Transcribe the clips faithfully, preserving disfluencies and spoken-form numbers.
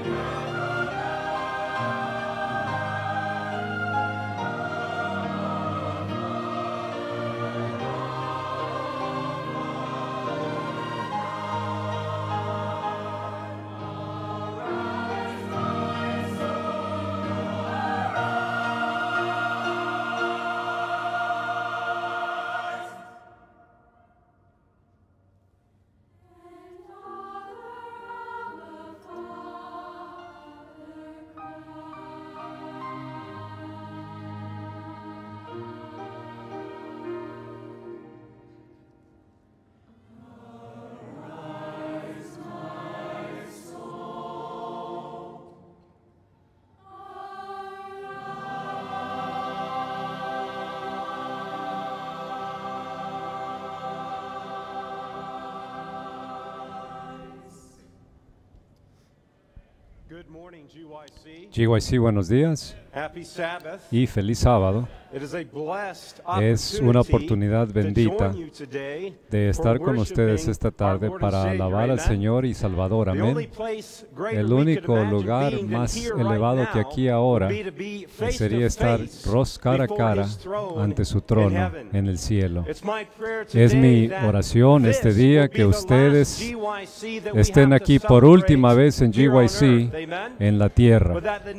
G Y C, buenos días y feliz sábado. Es una oportunidad bendita de estar con ustedes esta tarde para alabar al Señor y Salvador. Amén. El único lugar más elevado que aquí ahora sería estar ros cara a cara ante su trono en el cielo. Es mi oración este día que ustedes estén aquí por última vez en G Y C en la tierra.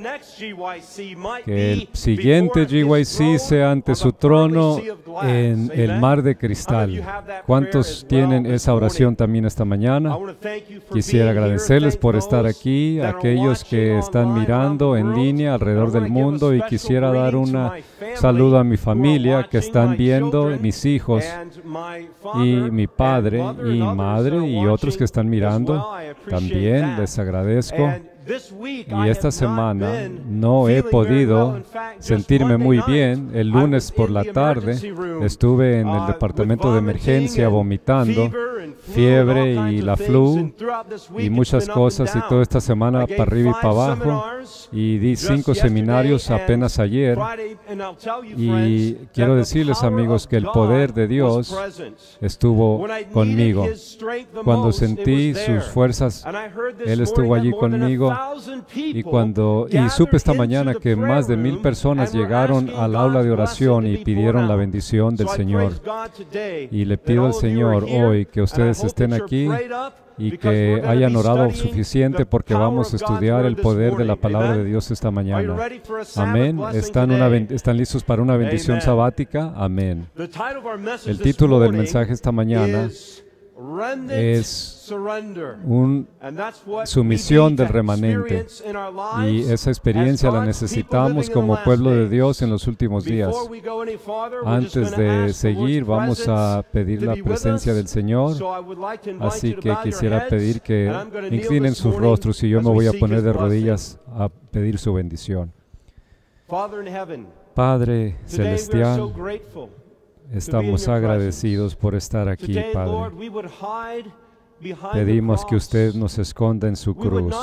Que el siguiente G Y C sea ante su trono en el mar de cristal. ¿Cuántos tienen esa oración también esta mañana? Quisiera agradecerles por estar aquí, a aquellos que están mirando en línea alrededor del mundo, y quisiera dar un saludo a mi familia que están viendo, mis hijos y mi padre y madre y otros que están mirando. También les agradezco. Y esta semana no he podido sentirme muy bien. El lunes por la tarde estuve en el departamento de emergencia vomitando, fiebre y la flu y muchas cosas, y toda esta semana para arriba y para abajo, y di cinco seminarios apenas ayer. Y quiero decirles, amigos, que el poder de Dios estuvo conmigo. Cuando sentí sus fuerzas, Él estuvo allí conmigo. Y cuando y supe esta mañana que más de mil personas llegaron al aula de oración y pidieron la bendición del Señor. Y le pido al Señor hoy que ustedes estén aquí y que hayan orado suficiente, porque vamos a estudiar el poder de la palabra de Dios esta mañana. Amén. ¿Están, una ¿Están listos para una bendición sabática? Amén. El título del mensaje esta mañana es un, sumisión del remanente, y esa experiencia la necesitamos como pueblo de Dios en los últimos días. Antes de seguir, vamos a pedir la presencia del Señor, así que quisiera pedir que inclinen sus rostros, y yo me voy a poner de rodillas a pedir su bendición. Padre Celestial, estamos agradecidos por estar aquí, Padre. Pedimos que usted nos esconda en su cruz.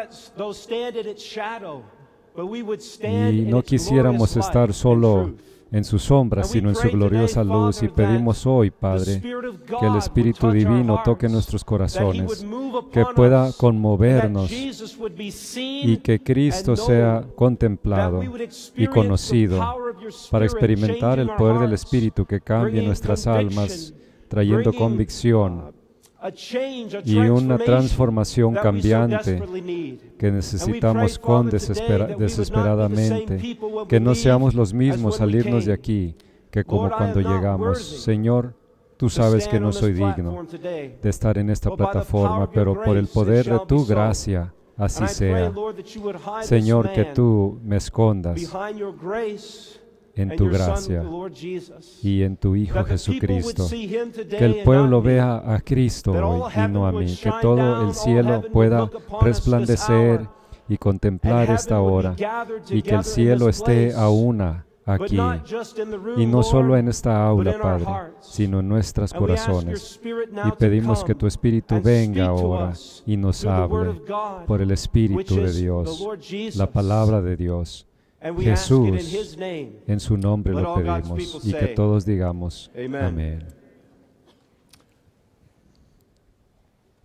Y no quisiéramos estar solo en su sombra, sino en su gloriosa luz. Y pedimos hoy, Padre, que el Espíritu Divino toque nuestros corazones, que pueda conmovernos, y que Cristo sea contemplado y conocido, para experimentar el poder del Espíritu que cambie nuestras almas, trayendo convicción y una transformación cambiante que necesitamos con desespera desesperadamente. Que no seamos los mismos al irnos de aquí que como cuando llegamos. Señor, tú sabes que no soy digno de estar en esta plataforma, pero por el poder de tu gracia, así sea. Señor, que tú me escondas en tu gracia y en tu Hijo Jesucristo. Que el pueblo vea a Cristo hoy y no a mí. Que todo el cielo pueda resplandecer y contemplar esta hora, y que el cielo esté a una aquí, y no solo en esta aula, Padre, sino en nuestros corazones. Y pedimos que tu Espíritu venga ahora y nos hable por el Espíritu de Dios, la palabra de Dios. Jesús, en su nombre lo pedimos, y que todos digamos amén.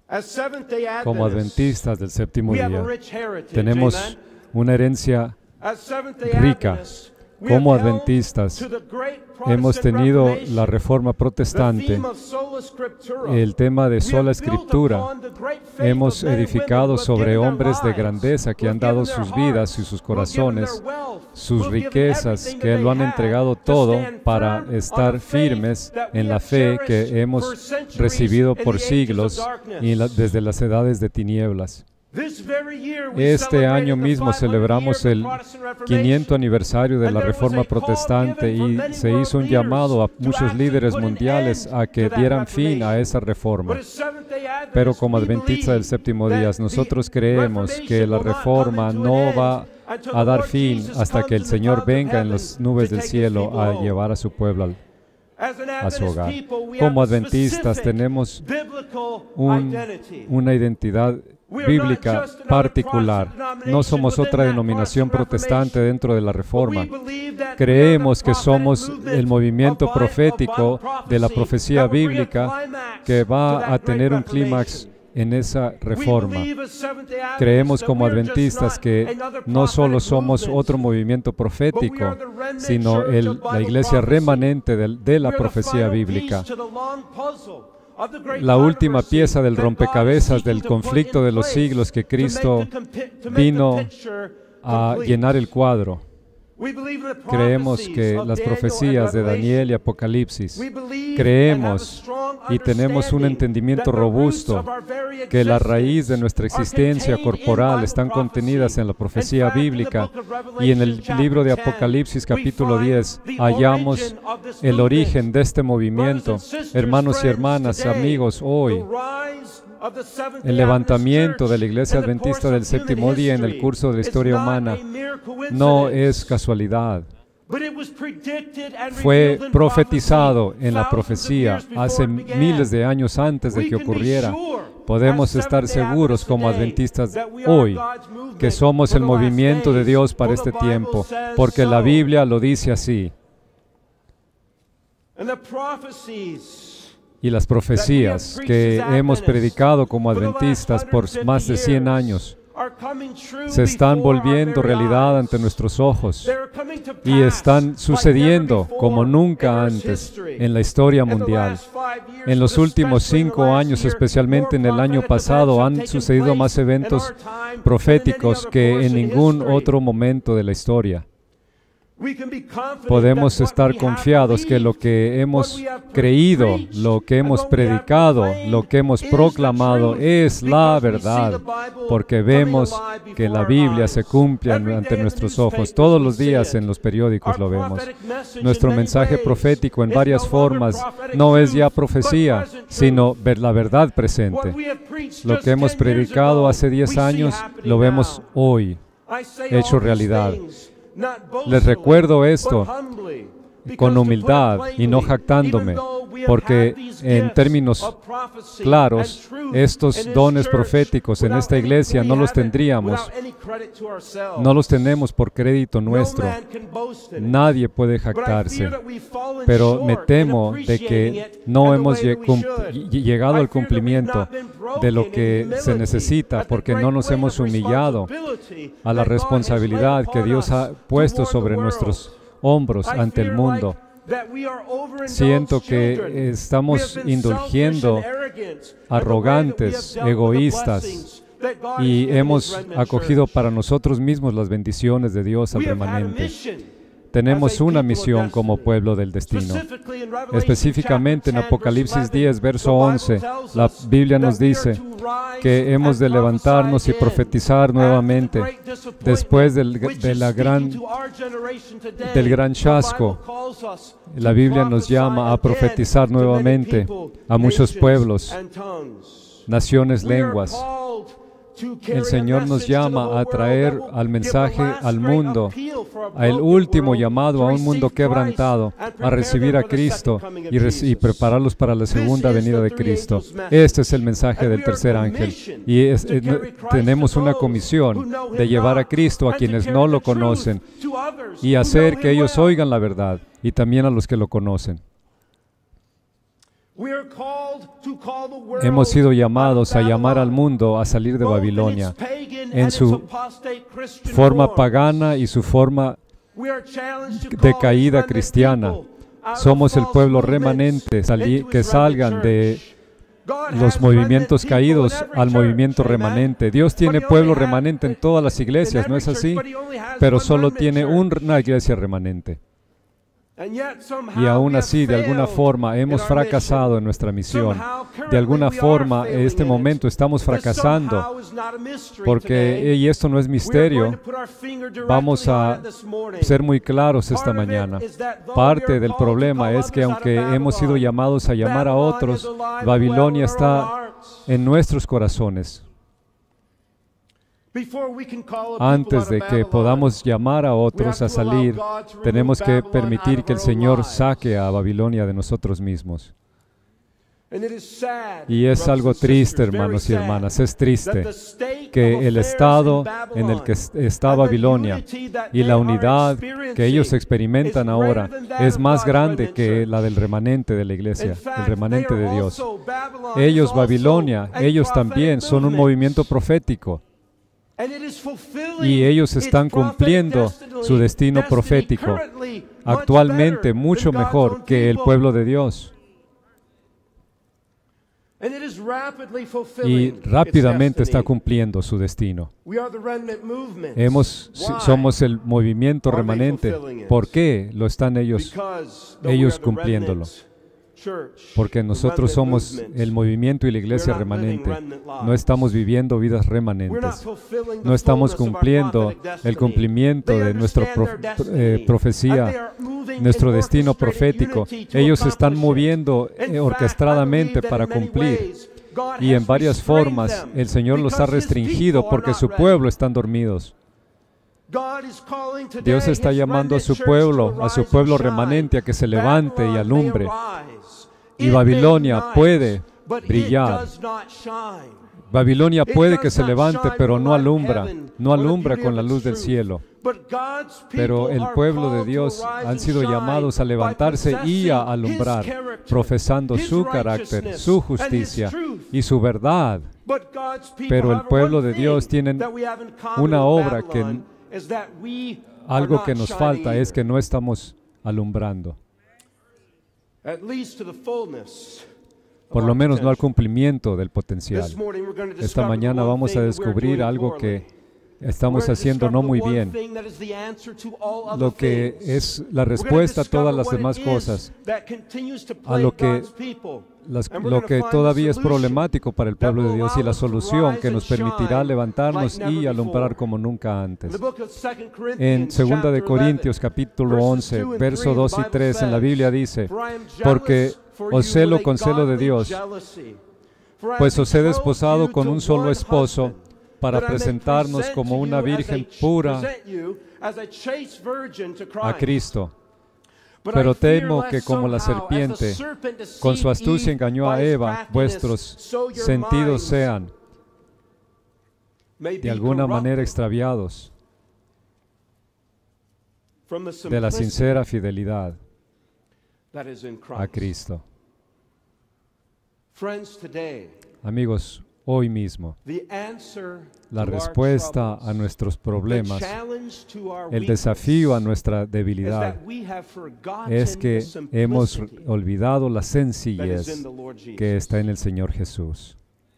Como adventistas del séptimo día, tenemos una herencia rica. Como adventistas, hemos tenido la Reforma Protestante, el tema de sola Escritura. Hemos edificado sobre hombres de grandeza que han dado sus vidas y sus corazones, sus riquezas, que lo han entregado todo para estar firmes en la fe que hemos recibido por siglos y la, desde las edades de tinieblas. Este año mismo celebramos el quiniento aniversario de la Reforma Protestante y se hizo un llamado a muchos líderes mundiales a que dieran fin a esa reforma. Pero como adventistas del séptimo día, nosotros creemos que la reforma no va a dar fin hasta que el Señor venga en las nubes del cielo a llevar a su pueblo al a su hogar. Como adventistas tenemos un, una identidad bíblica particular. No somos otra denominación protestante dentro de la Reforma. Creemos que somos el movimiento profético de la profecía bíblica que va a tener un clímax en esa reforma. Creemos como adventistas que no solo somos otro movimiento profético, sino el, la iglesia remanente de, de la profecía bíblica. La última pieza del rompecabezas del conflicto de los siglos que Cristo vino a llenar el cuadro. Creemos que las profecías de Daniel y Apocalipsis, creemos y tenemos un entendimiento robusto que la raíz de nuestra existencia corporal están contenidas en la profecía bíblica, y en el libro de Apocalipsis capítulo diez hallamos el origen de este movimiento. Hermanos y hermanas, amigos, hoy el levantamiento de la Iglesia Adventista del Séptimo Día en el curso de la historia humana no es casualidad. Fue profetizado en la profecía hace miles de años antes de que ocurriera. Podemos estar seguros como adventistas hoy que somos el movimiento de Dios para este tiempo, porque la Biblia lo dice así. Y las profecías que hemos predicado como adventistas por más de cien años se están volviendo realidad ante nuestros ojos y están sucediendo como nunca antes en la historia mundial. En los últimos cinco años, especialmente en el año pasado, han sucedido más eventos proféticos que en ningún otro momento de la historia. Podemos estar confiados que lo que hemos creído, lo que hemos predicado, lo que hemos proclamado es la verdad, porque vemos que la Biblia se cumple ante nuestros ojos. Todos los días en los periódicos lo vemos. Nuestro mensaje profético en varias formas no es ya profecía, sino ver la verdad presente. Lo que hemos predicado hace diez años, lo vemos hoy, hecho realidad. Les recuerdo esto con humildad y no jactándome, porque en términos claros, estos dones proféticos en esta iglesia no los tendríamos, no los tenemos por crédito nuestro. Nadie puede jactarse, pero me temo de que no hemos llegado al cumplimiento de lo que se necesita, porque no nos hemos humillado a la responsabilidad que Dios ha puesto sobre nuestros hombros ante el mundo. Siento que estamos indulgiendo arrogantes, egoístas, y hemos acogido para nosotros mismos las bendiciones de Dios al remanente. Tenemos una misión como pueblo del destino. Específicamente en Apocalipsis diez, verso once, la Biblia nos dice que hemos de levantarnos y profetizar nuevamente después del, de la gran, del gran chasco. La Biblia nos llama a profetizar nuevamente a muchos pueblos, naciones, lenguas. El Señor nos llama a traer al mensaje al mundo, al último llamado a un mundo quebrantado, a recibir a Cristo y, y prepararlos para la segunda venida de Cristo. Este es el mensaje del tercer ángel. Y es, eh, tenemos una comisión de llevar a Cristo a quienes no lo conocen y hacer que ellos oigan la verdad, y también a los que lo conocen. Hemos sido llamados a llamar al mundo a salir de Babilonia en su forma pagana y su forma de caída cristiana. Somos el pueblo remanente, que salgan de los movimientos caídos al movimiento remanente. Dios tiene pueblo remanente en todas las iglesias, ¿no es así? Pero solo tiene una iglesia remanente. Y aún así, de alguna forma, hemos fracasado en nuestra misión. De alguna forma, en este momento estamos fracasando, porque, y esto no es misterio, vamos a ser muy claros esta mañana. Parte del problema es que aunque hemos sido llamados a llamar a otros, Babilonia está en nuestros corazones. Antes de que podamos llamar a otros a salir, tenemos que permitir que el Señor saque a Babilonia de nosotros mismos. Y es algo triste, hermanos y hermanas, es triste que el estado en el que está Babilonia y la unidad que ellos experimentan ahora es más grande que la del remanente de la iglesia, el remanente de Dios. Ellos, Babilonia, ellos también son un movimiento profético. Y ellos están cumpliendo su destino profético actualmente mucho mejor que el pueblo de Dios. Y rápidamente está cumpliendo su destino. Hemos, somos el movimiento remanente. ¿Por qué lo están ellos, ellos cumpliéndolo? Porque nosotros somos el movimiento y la iglesia remanente. No estamos viviendo vidas remanentes. No estamos cumpliendo el cumplimiento de nuestra eh, profecía, nuestro destino profético. Ellos se están moviendo eh, orquestadamente para cumplir. Y en varias formas el Señor los ha restringido porque su pueblo están dormidos. Dios está llamando a su pueblo, a su pueblo remanente, a que se levante y alumbre. Y Babilonia puede brillar. Babilonia puede que se levante, pero no alumbra, no alumbra con la luz del cielo. Pero el pueblo de Dios han sido llamados a levantarse y a alumbrar, profesando su carácter, su justicia y su verdad. Pero el pueblo de Dios tiene una obra que algo que nos falta es que no estamos alumbrando. Por lo menos no al cumplimiento del potencial. Esta mañana vamos a descubrir algo que estamos haciendo no muy bien, lo que es la respuesta a todas las demás cosas, a lo que, las, lo que todavía es problemático para el pueblo de Dios y la solución que nos permitirá levantarnos y alumbrar como nunca antes. En segunda de Corintios capítulo once, verso dos y tres, en la Biblia dice: porque os celo con celo de Dios, pues os he desposado con un solo esposo, para presentarnos como una virgen pura a Cristo. Pero temo que como la serpiente, con su astucia engañó a Eva, vuestros sentidos sean de alguna manera extraviados de la sincera fidelidad a Cristo. Amigos, hoy mismo, la respuesta a nuestros problemas, el desafío a nuestra debilidad, es que hemos olvidado la sencillez que está en el Señor Jesús.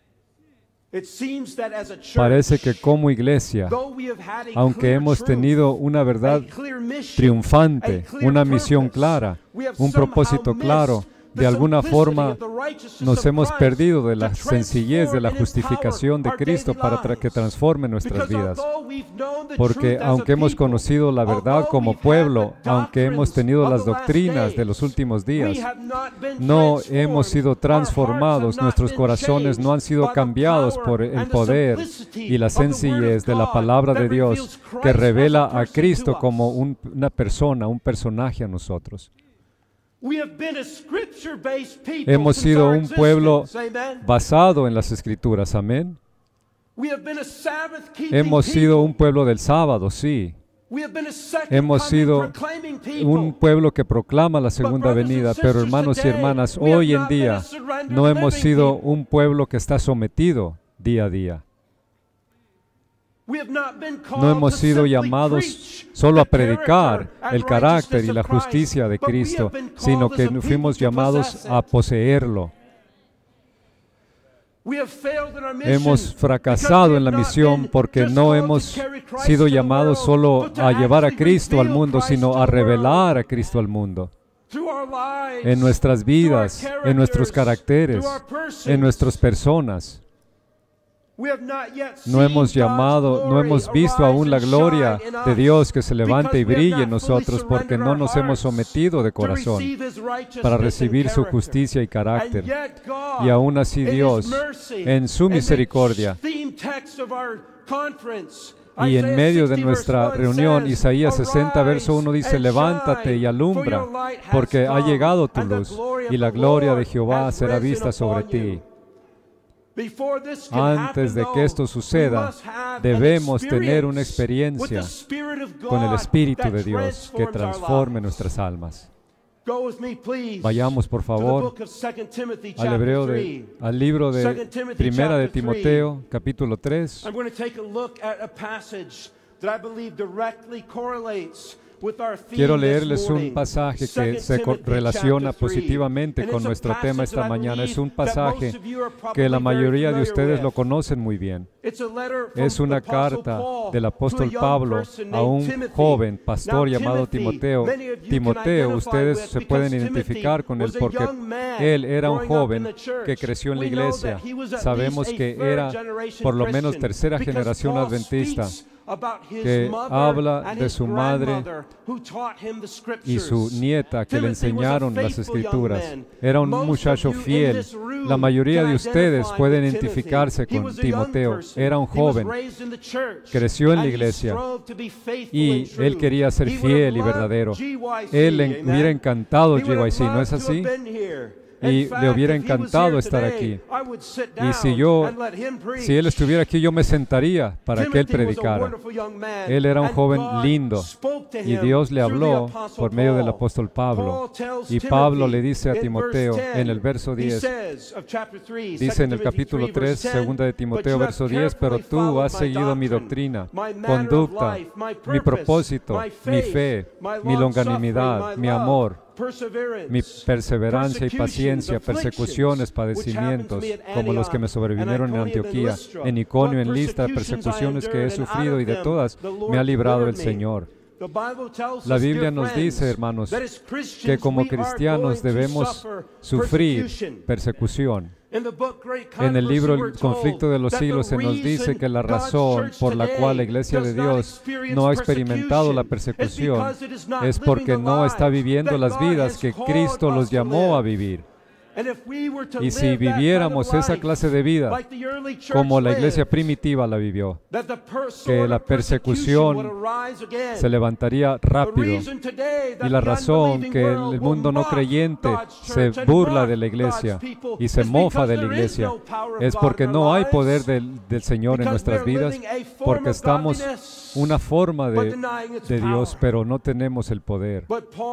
Parece que como iglesia, aunque hemos tenido una verdad triunfante, una misión clara, un propósito claro, de alguna forma nos hemos perdido de la sencillez de la justificación de Cristo para tra- que transforme nuestras vidas. Porque aunque hemos conocido la verdad como pueblo, aunque hemos tenido las doctrinas de los últimos días, no hemos sido transformados, nuestros corazones no han sido cambiados por el poder y la sencillez de la palabra de Dios que revela a Cristo como un, una persona, un personaje a nosotros. Hemos sido un pueblo basado en las Escrituras, amén. Hemos sido un pueblo del sábado, sí. Hemos sido un pueblo que proclama la segunda venida, pero hermanos y hermanas, hoy en día no hemos sido un pueblo que está sometido día a día. No hemos sido llamados solo a predicar el carácter y la justicia de Cristo, sino que fuimos llamados a poseerlo. Hemos fracasado en la misión porque no hemos sido llamados solo a llevar a Cristo al mundo, sino a revelar a Cristo al mundo. En nuestras vidas, en nuestros caracteres, en nuestras personas. No hemos llamado, no hemos visto aún la gloria de Dios que se levante y brille en nosotros porque no nos hemos sometido de corazón para recibir su justicia y carácter. Y aún así Dios, en su misericordia, y en medio de nuestra reunión, Isaías sesenta, verso uno dice, levántate y alumbra, porque ha llegado tu luz, y la gloria de Jehová será vista sobre ti. Antes de que esto suceda, debemos tener una experiencia con el Espíritu de Dios que transforme nuestras almas. Vayamos, por favor, al, hebreo de, al libro de Primera de Timoteo, capítulo tres. Quiero leerles un pasaje que se relaciona positivamente con nuestro tema esta mañana. Es un pasaje que la mayoría de ustedes lo conocen muy bien. Es una carta del apóstol Pablo a un joven pastor llamado Timoteo. Timoteo, ustedes se pueden identificar con él porque él era un joven que creció en la iglesia. Sabemos que era por lo menos tercera generación adventista, que habla de su madre y su nieta que le enseñaron las Escrituras. Era un muchacho fiel. La mayoría de ustedes pueden identificarse con Timoteo. Era un joven, creció en la iglesia y él quería ser fiel y verdadero. Él le hubiera encantado G Y C, ¿no es así? Y le hubiera encantado estar aquí. Y si yo, si él estuviera aquí, yo me sentaría para que él predicara. Él era un joven lindo y Dios le habló por medio del apóstol Pablo. Y Pablo le dice a Timoteo en el verso diez, dice en el capítulo tres, segunda de Timoteo, verso diez, pero tú has seguido mi doctrina, conducta, mi propósito, mi fe, mi longanimidad, mi amor, mi perseverancia y paciencia, persecuciones, padecimientos, como los que me sobrevinieron en Antioquía, en Iconio, en Listra, persecuciones que he sufrido, y de todas me ha librado el Señor. La Biblia nos dice, hermanos, que como cristianos debemos sufrir persecución. En el libro El conflicto de los siglos se nos dice que la razón por la cual la Iglesia de Dios no ha experimentado la persecución es porque no está viviendo las vidas que Cristo los llamó a vivir. Y si viviéramos esa clase de vida como la iglesia primitiva la vivió, que la persecución se levantaría rápido. Y la razón que el mundo no creyente se burla de la iglesia y se mofa de la iglesia es porque no hay poder del, del Señor en nuestras vidas, porque estamos una forma de, de Dios, pero no tenemos el poder.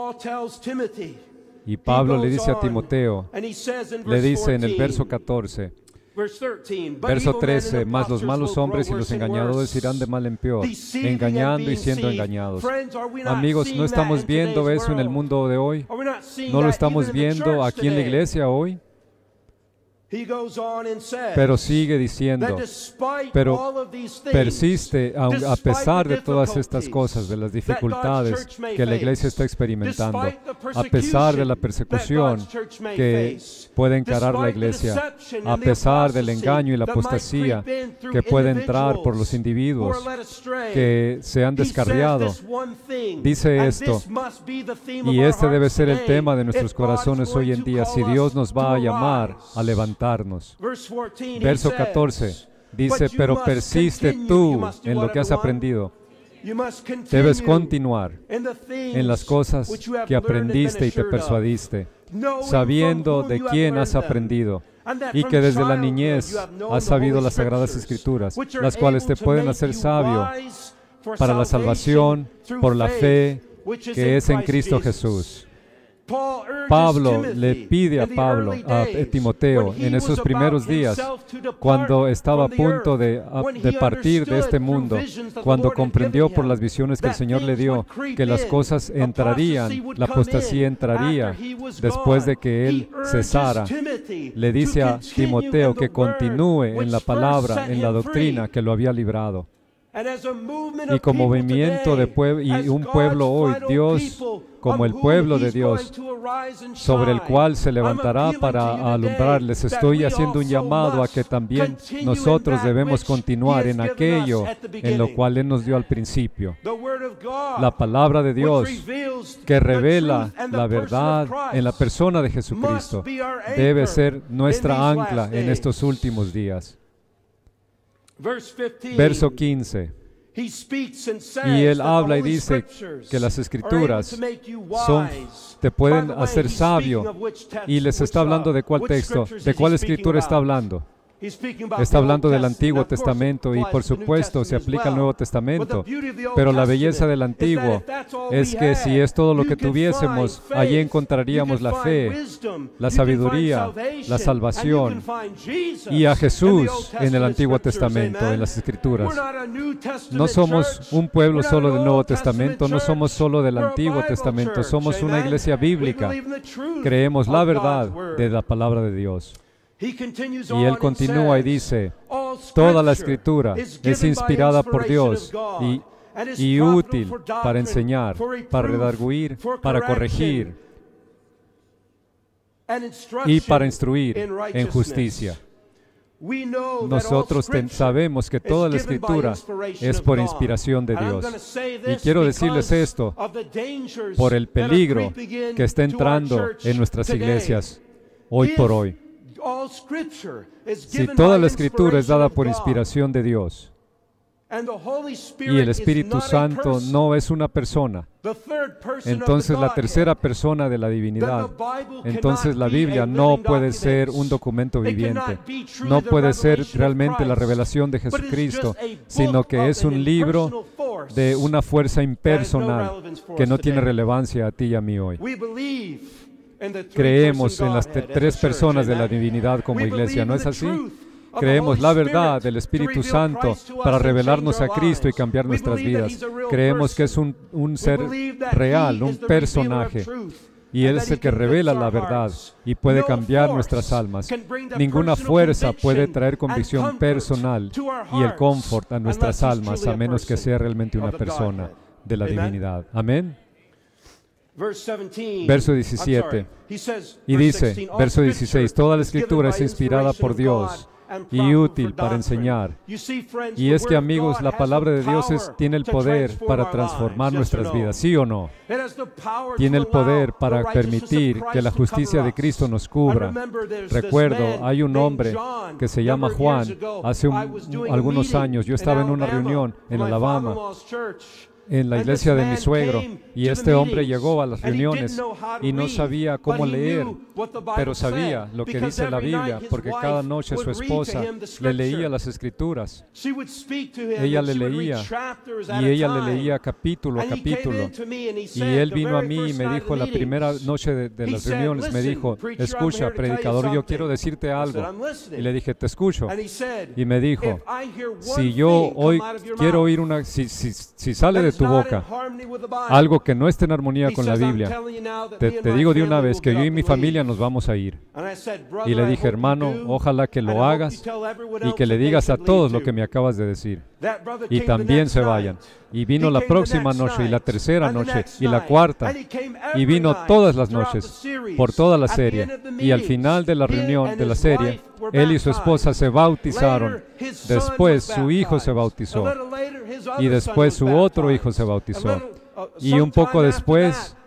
Y Pablo le dice a Timoteo, le dice en el verso catorce, verso trece, mas los malos hombres y los engañadores irán de mal en peor, engañando y siendo engañados. Amigos, ¿no estamos viendo eso en el mundo de hoy? ¿No lo estamos viendo aquí en la iglesia hoy? Pero sigue diciendo, pero persiste a, a pesar de todas estas cosas, de las dificultades que la iglesia está experimentando, a pesar de la persecución que puede encarar la iglesia, a pesar del engaño y la apostasía que puede entrar por los individuos que se han descarriado. Dice esto, y este debe ser el tema de nuestros corazones hoy en día, si Dios nos va a llamar a levantar. Verso catorce dice, pero persiste tú en lo que has aprendido. Debes continuar en las cosas que aprendiste y te persuadiste, sabiendo de quién has aprendido y que desde la niñez has sabido las Sagradas Escrituras, las cuales te pueden hacer sabio para la salvación por la fe que es en Cristo Jesús. Pablo le pide a Pablo, a Timoteo, en esos primeros días, cuando estaba a punto de, de partir de este mundo, cuando comprendió por las visiones que el Señor le dio que las cosas entrarían, la apostasía entraría después de que él cesara, le dice a Timoteo que continúe en la palabra, en la doctrina que lo había librado. Y como movimiento de pueblo y un pueblo hoy, Dios, como el pueblo de Dios, sobre el cual se levantará para alumbrar, les estoy haciendo un llamado a que también nosotros debemos continuar en aquello en lo cual Él nos dio al principio. La palabra de Dios que revela la verdad en la persona de Jesucristo debe ser nuestra ancla en estos últimos días. Verso quince. Y él habla y dice que las Escrituras son, te pueden hacer sabio. Y les está hablando de cuál texto, de cuál Escritura está hablando. Está hablando del Antiguo Testamento y por supuesto se aplica al Nuevo Testamento, pero la belleza del Antiguo es que si es todo lo que tuviésemos, allí encontraríamos la fe, la sabiduría, la salvación y a Jesús en el Antiguo Testamento, en las Escrituras. No somos un pueblo solo del Nuevo Testamento, no somos solo del Antiguo Testamento, somos una iglesia bíblica. Creemos la verdad de la palabra de Dios. Y él continúa y dice, toda la Escritura es inspirada por Dios y, y útil para enseñar, para redarguir, para corregir y para instruir en justicia. Nosotros sabemos que toda la Escritura es por inspiración de Dios. Y quiero decirles esto por el peligro que está entrando en nuestras iglesias hoy por hoy. Si toda la Escritura es dada por inspiración de Dios y el Espíritu Santo no es una persona, entonces la tercera persona de la divinidad, entonces la Biblia no puede ser un documento viviente, no puede ser realmente la revelación de Jesucristo, sino que es un libro de una fuerza impersonal que no tiene relevancia a ti y a mí hoy. Creemos en las tres personas de la divinidad como iglesia, ¿no es así? Creemos la verdad del Espíritu Santo para revelarnos a Cristo y cambiar nuestras vidas. Creemos que es un, un ser real, un personaje. Y Él es el que revela la verdad y puede cambiar nuestras almas. Ninguna fuerza puede traer convicción personal y el confort a nuestras almas, a menos que sea realmente una persona de la divinidad. Amén. Verso diecisiete. Y dice, verso dieciséis, toda la Escritura es inspirada por Dios y útil para enseñar. Y es que, amigos, la palabra de Dios es, tiene el poder para transformar nuestras vidas, ¿sí o no? Tiene el poder para permitir que la justicia de Cristo nos cubra. Recuerdo, hay un hombre que se llama Juan. Hace un, algunos años yo estaba en una reunión en Alabama, en la iglesia de mi suegro, y este hombre llegó a las reuniones y no sabía cómo leer, pero sabía lo que dice la Biblia, porque cada noche su esposa le leía las Escrituras. Ella le leía, y ella le leía capítulo a capítulo. Y él vino a mí y me dijo, la primera noche de, de las reuniones, me dijo, escucha, predicador, yo quiero decirte algo. Y le dije, te escucho. Y me dijo, si yo hoy quiero oír una, si, si, si sale de tu boca algo que no esté en armonía con la Biblia, te, te digo de una vez que yo y mi familia nos vamos a ir. Y le dije, hermano, ojalá que lo hagas y que le digas a todos lo que me acabas de decir. Y también se vayan. Y vino la próxima noche, y la tercera noche, y la cuarta, y vino todas las noches, por toda la serie. Y al final de la reunión de la serie, él y su esposa se bautizaron. Después su hijo se bautizó. Y después su otro hijo se bautizó. Y un poco después,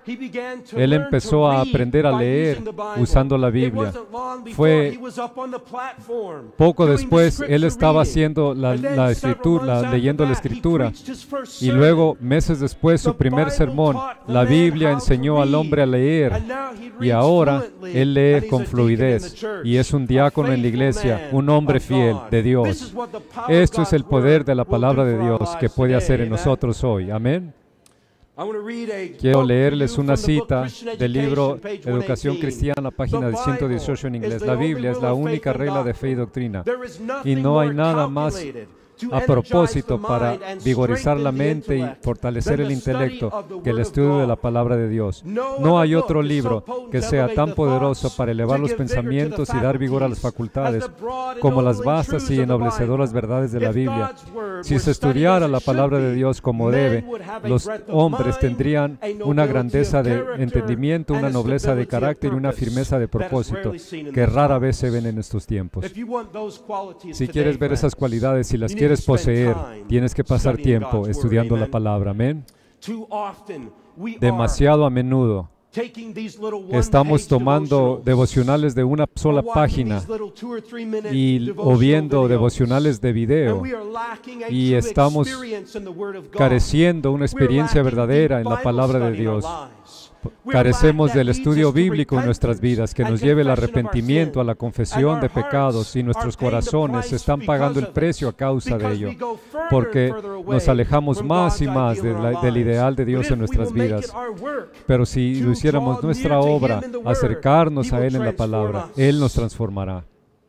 Él empezó a aprender a leer usando la Biblia. Fue poco después, él estaba haciendo la, la escritura, la, leyendo la escritura, y luego, meses después, su primer sermón, la Biblia enseñó al hombre a leer, y ahora él lee con fluidez, y es un diácono en la iglesia, un hombre fiel de Dios. Esto es el poder de la palabra de Dios que puede hacer en nosotros hoy. Amén. Quiero leerles una cita del libro Educación Cristiana, página ciento dieciocho en inglés. La Biblia es la única regla de fe y doctrina, y no hay nada más a propósito para vigorizar la mente y fortalecer el intelecto que el estudio de la palabra de Dios. No hay otro libro que sea tan poderoso para elevar los pensamientos y dar vigor a las facultades como las vastas y ennoblecedoras verdades de la Biblia. Si se estudiara la palabra de Dios como debe, los hombres tendrían una grandeza de entendimiento, una nobleza de carácter y una firmeza de propósito que rara vez se ven en estos tiempos. Si quieres ver esas cualidades y las quieres poseer, tienes que pasar tiempo estudiando la palabra. Amén. Demasiado a menudo estamos tomando devocionales de una sola página y, o viendo devocionales de video, y estamos careciendo una experiencia verdadera en la palabra de Dios. Carecemos del estudio bíblico en nuestras vidas que nos lleve al arrepentimiento, a la confesión de pecados, y nuestros corazones están pagando el precio a causa de ello, porque nos alejamos más y más de la, del ideal de Dios en nuestras vidas. Pero si lo hiciéramos nuestra obra, acercarnos a Él en la palabra, Él nos transformará.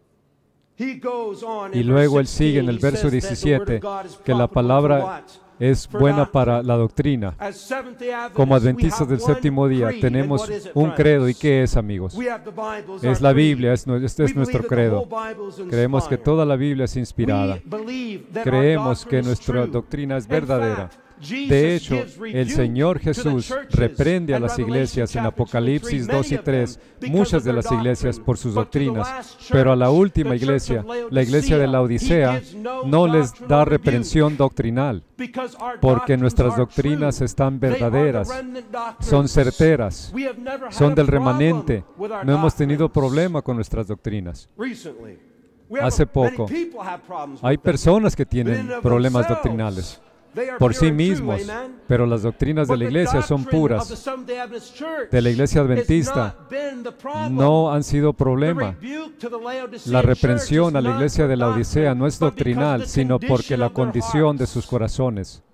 Y luego Él sigue en el verso diecisiete, que la palabra es buena para la doctrina. Como adventistas del séptimo día, tenemos un credo. ¿Y qué es, amigos? Es la Biblia, es, este es nuestro credo. Creemos que toda la Biblia es inspirada. Creemos que nuestra doctrina es verdadera. De hecho, el Señor Jesús reprende a las iglesias en Apocalipsis dos y tres, muchas de las iglesias por sus doctrinas, pero a la última iglesia, la iglesia de la Odisea, no les da reprensión doctrinal, porque nuestras doctrinas están verdaderas, son certeras, son del remanente. No hemos tenido problema con nuestras doctrinas. Hace poco, hay personas que tienen problemas doctrinales por sí mismos, pero las doctrinas de la iglesia son puras. De la iglesia adventista no han sido problema. La reprensión a la iglesia de la Odisea no es doctrinal, sino porque la condición de sus corazones.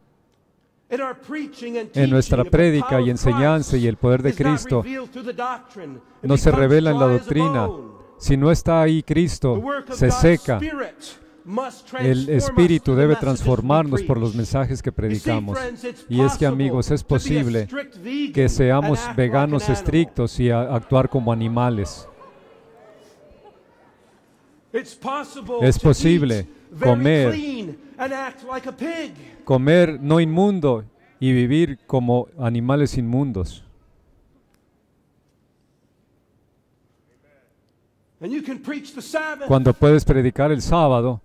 En nuestra prédica y enseñanza y el poder de Cristo no se revela en la doctrina. Si no está ahí Cristo, se seca. El Espíritu debe transformarnos por los mensajes que predicamos. Y es que, amigos, es posible que seamos veganos estrictos y a actuar como animales. Es posible comer, comer no inmundo y vivir como animales inmundos. Cuando puedes predicar el sábado,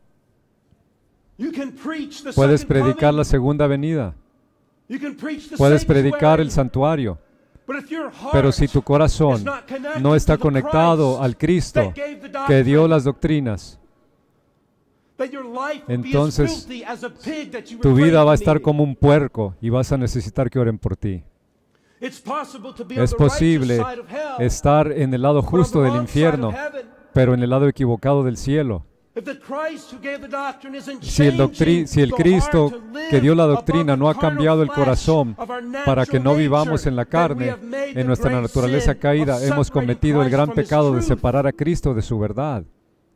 puedes predicar la segunda venida, puedes predicar el santuario, pero si tu corazón no está conectado al Cristo que dio las doctrinas, entonces tu vida va a estar como un puerco y vas a necesitar que oren por ti. Es posible estar en el lado justo del infierno, pero en el lado equivocado del cielo. Si el, doctri- si el Cristo que dio la doctrina no ha cambiado el corazón para que no vivamos en la carne, en nuestra naturaleza caída, hemos cometido el gran pecado de separar a Cristo de su verdad.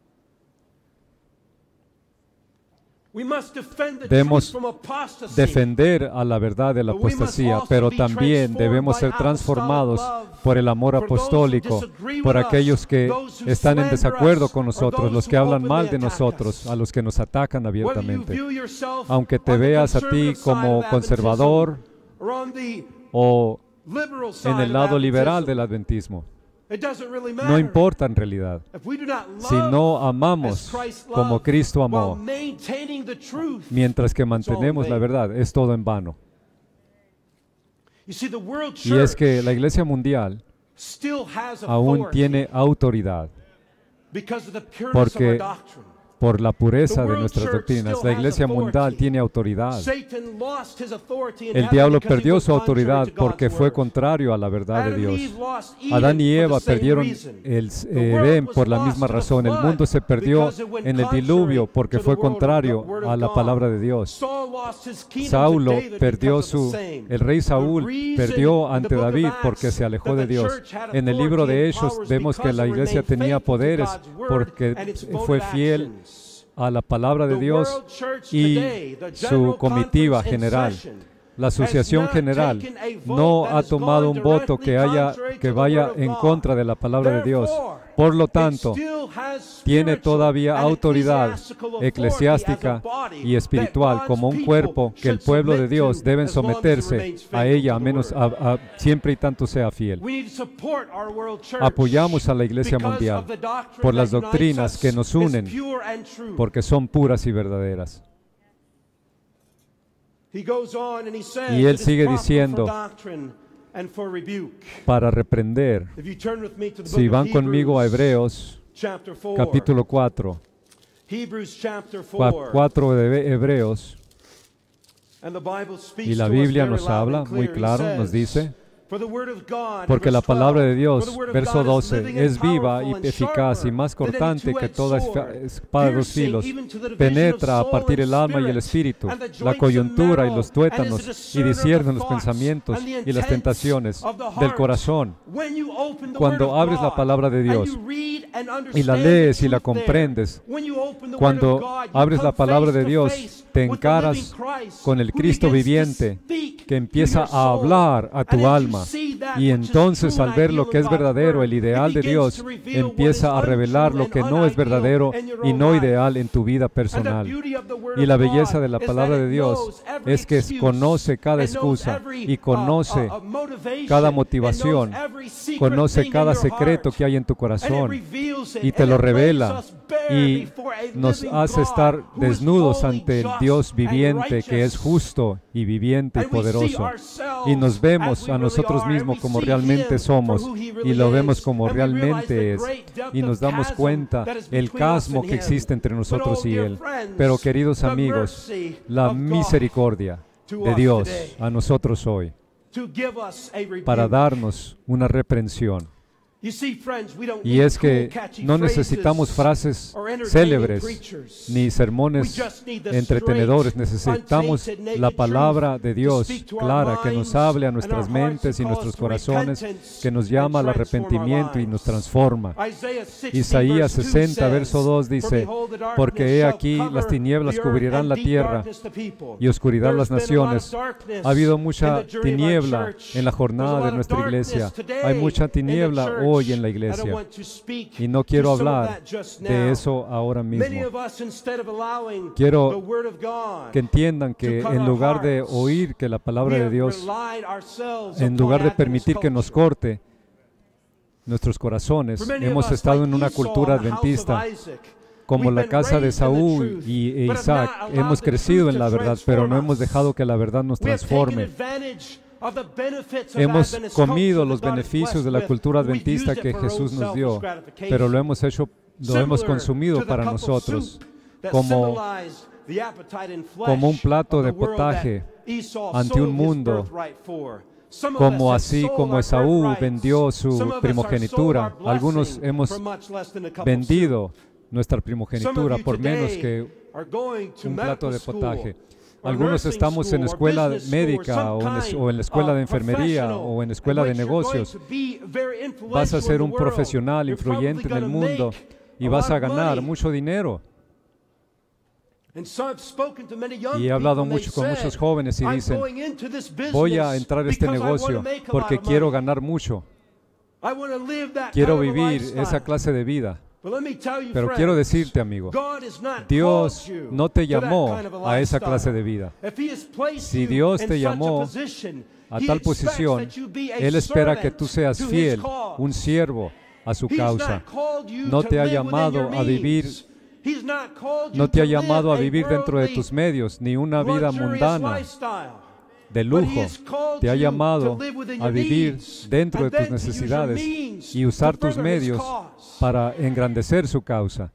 Debemos defender a la verdad de la apostasía, pero también debemos ser transformados por el amor apostólico, por aquellos que están en desacuerdo con nosotros, los que hablan mal de nosotros, a los que nos atacan abiertamente. Aunque te veas a ti como conservador o en el lado liberal del adventismo, no importa en realidad. Si no amamos como Cristo amó, mientras que mantenemos la verdad, es todo en vano. Y es que la Iglesia mundial aún tiene autoridad porque por la pureza de nuestras doctrinas, la Iglesia mundial tiene autoridad. El diablo perdió su autoridad porque fue contrario a la verdad de Dios. Adán y Eva perdieron el Edén por la misma razón. El mundo se perdió en el diluvio porque fue contrario a la palabra de Dios. Saulo perdió su... El rey Saúl perdió ante David porque se alejó de Dios. En el libro de Hechos vemos que la Iglesia tenía poderes porque fue fiel a la palabra de Dios y su comitiva general. La asociación general no ha tomado un voto que, haya, que vaya en contra de la palabra de Dios. Por lo tanto, tiene todavía autoridad eclesiástica y espiritual como un cuerpo que el pueblo de Dios deben someterse a ella, a menos a, a, siempre y tanto sea fiel. Apoyamos a la Iglesia mundial por las doctrinas que nos unen, porque son puras y verdaderas. Y él sigue diciendo, para reprender. Si van conmigo a Hebreos, capítulo cuatro, cuatro de Hebreos, y la Biblia nos habla muy claro, nos dice, porque la palabra de Dios, verso doce, es viva y eficaz y más cortante que toda espada de dos filos, penetra a partir el alma y el espíritu, la coyuntura y los tuétanos, y discierne los pensamientos y las tentaciones del corazón. Cuando abres la palabra de Dios y la lees y la comprendes, cuando abres la palabra de Dios, te encaras con el Cristo viviente que empieza a hablar a tu alma. Y entonces, al ver lo que es verdadero, el ideal de Dios, empieza a revelar lo que no es verdadero y no ideal en tu vida personal. Y la belleza de la palabra de Dios es que conoce cada excusa y conoce cada motivación, conoce cada secreto que hay en tu corazón y te lo revela y nos hace estar desnudos ante el Dios viviente que es justo y viviente y poderoso. Y nos vemos a nosotros mismos como realmente somos y lo vemos como realmente es. Y nos damos cuenta el casmo que existe entre nosotros y Él. Pero queridos amigos, la misericordia de Dios a nosotros hoy para darnos una reprensión. Y es que no necesitamos frases célebres ni sermones entretenedores. Necesitamos la palabra de Dios clara que nos hable a nuestras mentes y nuestros corazones, que nos llama al arrepentimiento y nos transforma. Isaías sesenta, verso dos dice, porque he aquí las tinieblas cubrirán la tierra y oscuridad las naciones. Ha habido mucha tiniebla en la jornada de nuestra iglesia. Hay mucha tiniebla hoy en la iglesia. Y no quiero hablar de eso ahora mismo. Quiero que entiendan que en lugar de oír que la palabra de Dios, en lugar de permitir que nos corte nuestros corazones, hemos estado en una cultura adventista como la casa de Saúl y Isaac. Hemos crecido en la verdad, pero no hemos dejado que la verdad nos transforme. Hemos comido los beneficios de la cultura adventista que Jesús nos dio, pero lo hemos hecho, lo hemos consumido para nosotros como, como un plato de potaje ante un mundo, como así como Esaú vendió su primogenitura. Algunos hemos vendido nuestra primogenitura por menos que un plato de potaje. Algunos estamos en escuela médica o en, o en la escuela de enfermería o en la escuela de negocios. Vas a ser un profesional influyente en el mundo y vas a ganar mucho dinero. Y he hablado mucho con muchos jóvenes y dicen, voy a entrar a este negocio porque quiero ganar mucho. Quiero vivir esa clase de vida. Pero quiero decirte, amigo, Dios no te llamó a esa clase de vida. Si Dios te llamó a tal posición, Él espera que tú seas fiel, un siervo a su causa. No te ha llamado a vivir, no te ha llamado a vivir dentro de tus medios, ni una vida mundana, de lujo. Te ha llamado a vivir dentro de tus necesidades y usar tus medios para engrandecer su causa.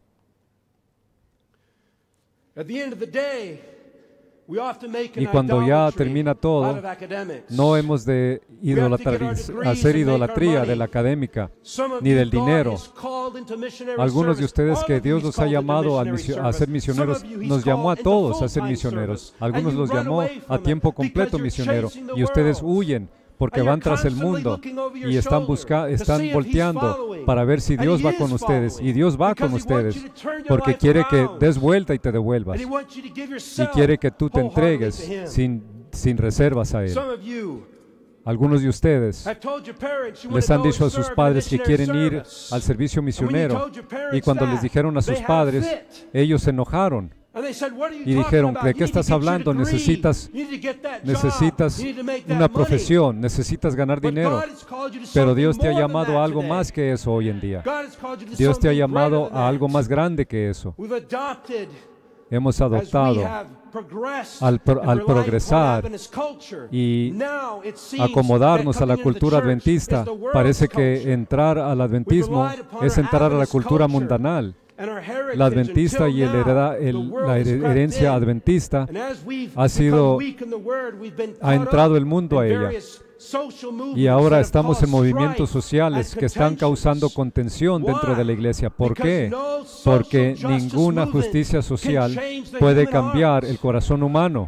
Y cuando ya termina todo, no hemos de hacer idolatría de la académica ni del dinero. Algunos de ustedes que Dios los ha llamado a, a ser misioneros, nos llamó a todos a ser misioneros. Algunos los llamó a tiempo completo misionero. Y ustedes huyen porque van tras el mundo y están, busca están volteando para ver si Dios va con ustedes. Y Dios va con ustedes porque quiere que des vuelta y te devuelvas. Y quiere que tú te entregues sin, sin reservas a Él. Algunos de ustedes les han dicho a sus padres que quieren ir al servicio misionero. Y cuando les dijeron a sus padres, ellos se enojaron. Y dijeron, ¿de qué estás hablando? Necesitas, necesitas una profesión, necesitas ganar dinero. Pero Dios te ha llamado a algo más que eso hoy en día. Dios te ha llamado a algo más grande que eso. Hemos adoptado al, pro, al progresar y acomodarnos a la cultura adventista. Parece que entrar al adventismo es entrar a la cultura mundanal. La adventista y el hereda, el, la herencia adventista ha sido, ha entrado el mundo a ella. Y ahora estamos en movimientos sociales que están causando contención dentro de la iglesia. ¿Por qué? Porque ninguna justicia social puede cambiar el corazón humano.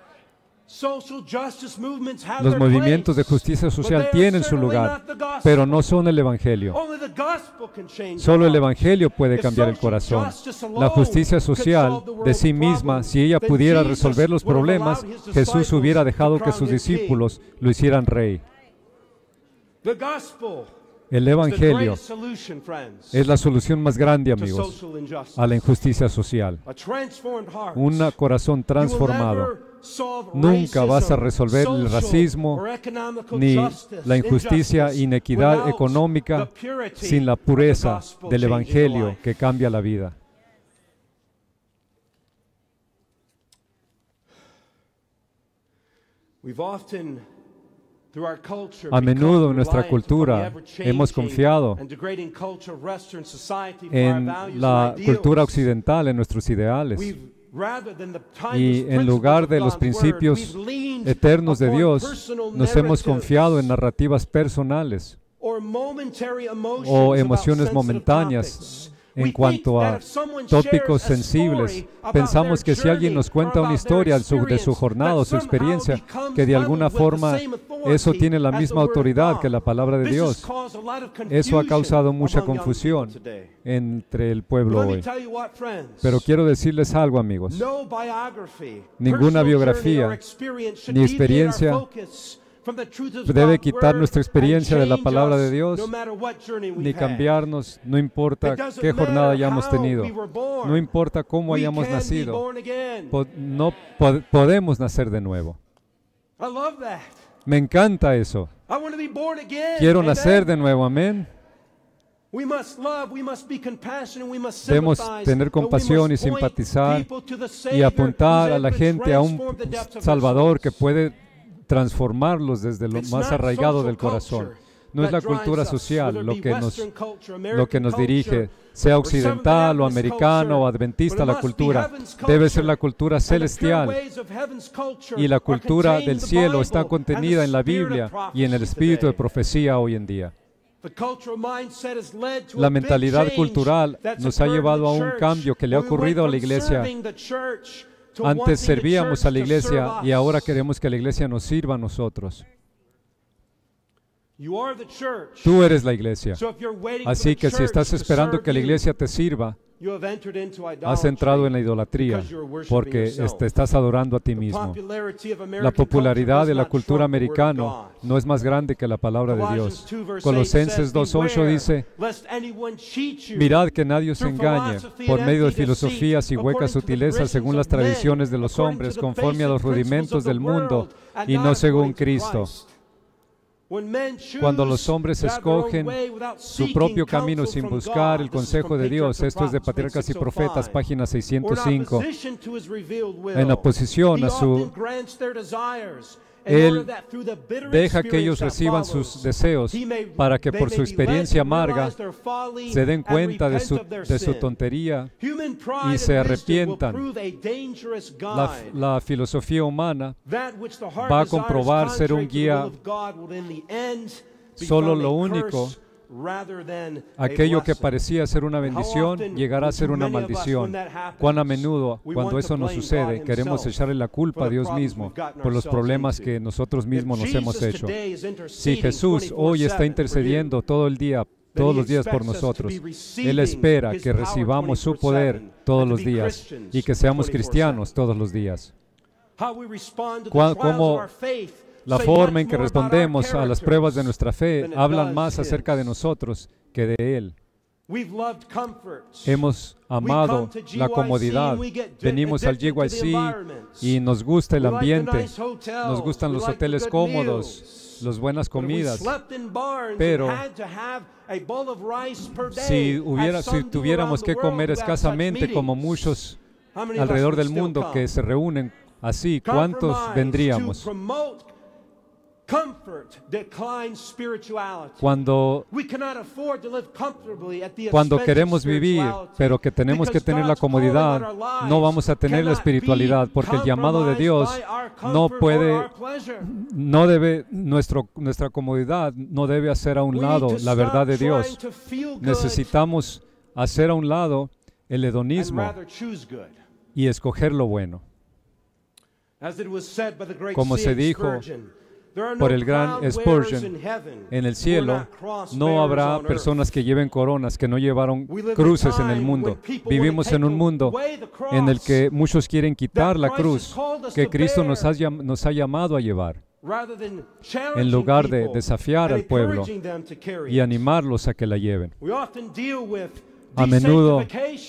Los movimientos de justicia social tienen su lugar, pero no son el Evangelio. Solo el Evangelio puede cambiar el corazón. La justicia social de sí misma, si ella pudiera resolver los problemas, Jesús hubiera dejado que sus discípulos lo hicieran rey. El Evangelio es la solución más grande, amigos, a la injusticia social. Un corazón transformado. Nunca vas a resolver el racismo ni la injusticia, inequidad económica sin la pureza del Evangelio que cambia la vida. A menudo en nuestra cultura hemos confiado en la cultura occidental, en nuestros ideales. Y en lugar de los principios eternos de Dios, nos hemos confiado en narrativas personales o emociones momentáneas en cuanto a tópicos sensibles. Pensamos que si alguien nos cuenta una historia de su, de su jornada o su experiencia, que de alguna forma eso tiene la misma autoridad que la palabra de Dios. Eso ha causado mucha confusión entre el pueblo hoy. Pero quiero decirles algo, amigos. Ninguna biografía ni experiencia debe quitar nuestra experiencia de la palabra de Dios, ni cambiarnos, no importa qué jornada hayamos tenido, no importa cómo hayamos nacido, po no po podemos nacer de nuevo. Me encanta eso. Quiero nacer de nuevo, amén. Debemos tener compasión y simpatizar y apuntar a la gente a un Salvador que puede transformarlos desde lo más arraigado del corazón. No es la cultura social lo que nos, lo que nos dirige, sea occidental o americano o adventista la cultura. Debe ser la cultura celestial. Y la cultura del cielo está contenida en la Biblia y en el espíritu de profecía hoy en día. La mentalidad cultural nos ha llevado a un cambio que le ha ocurrido a la iglesia. Antes servíamos a la iglesia y ahora queremos que la iglesia nos sirva a nosotros. Tú eres la iglesia. Así que si estás esperando que la iglesia te sirva, has entrado en la idolatría porque te estás adorando a ti mismo. La popularidad de la cultura americana no es más grande que la palabra de Dios. Colosenses dos ocho dice, mirad que nadie os engañe por medio de filosofías y huecas sutilezas según las tradiciones de los hombres, conforme a los rudimentos del mundo y no según Cristo. Cuando los hombres escogen su propio camino sin buscar el consejo de Dios, esto es de Patriarcas y Profetas, página seiscientos cinco, en oposición a su Él deja que ellos reciban sus deseos para que por su experiencia amarga se den cuenta de su, de su tontería y se arrepientan. La, la filosofía humana va a comprobar ser un guía. Solo lo único, aquello que parecía ser una bendición, llegará a ser una maldición. Cuán a menudo, cuando eso nos sucede, queremos echarle la culpa a Dios mismo por los problemas que nosotros mismos nos hemos hecho. Si Jesús hoy está intercediendo todo el día, todos los días por nosotros, Él espera que recibamos su poder todos los días y que seamos cristianos todos los días. ¿Cómo la forma en que respondemos a las pruebas de nuestra fe hablan más acerca de nosotros que de Él? Hemos amado la comodidad. Venimos al G Y C y nos gusta el ambiente, nos gustan los hoteles cómodos, las buenas comidas, pero si, hubiera, si tuviéramos que comer escasamente como muchos alrededor del mundo que se reúnen así, ¿cuántos vendríamos? Cuando, cuando queremos vivir, pero que tenemos que tener la comodidad, no vamos a tener la espiritualidad, porque el llamado de Dios no puede, no debe, nuestro, nuestra comodidad no debe hacer a un lado la verdad de Dios. Necesitamos hacer a un lado el hedonismo y escoger lo bueno. Como se dijo por el gran Spurgeon, en el cielo no habrá personas que lleven coronas, que no llevaron cruces en el mundo. Vivimos en un mundo en el que muchos quieren quitar la cruz que Cristo nos ha, nos ha llamado a llevar, en lugar de desafiar al pueblo y animarlos a que la lleven. A menudo,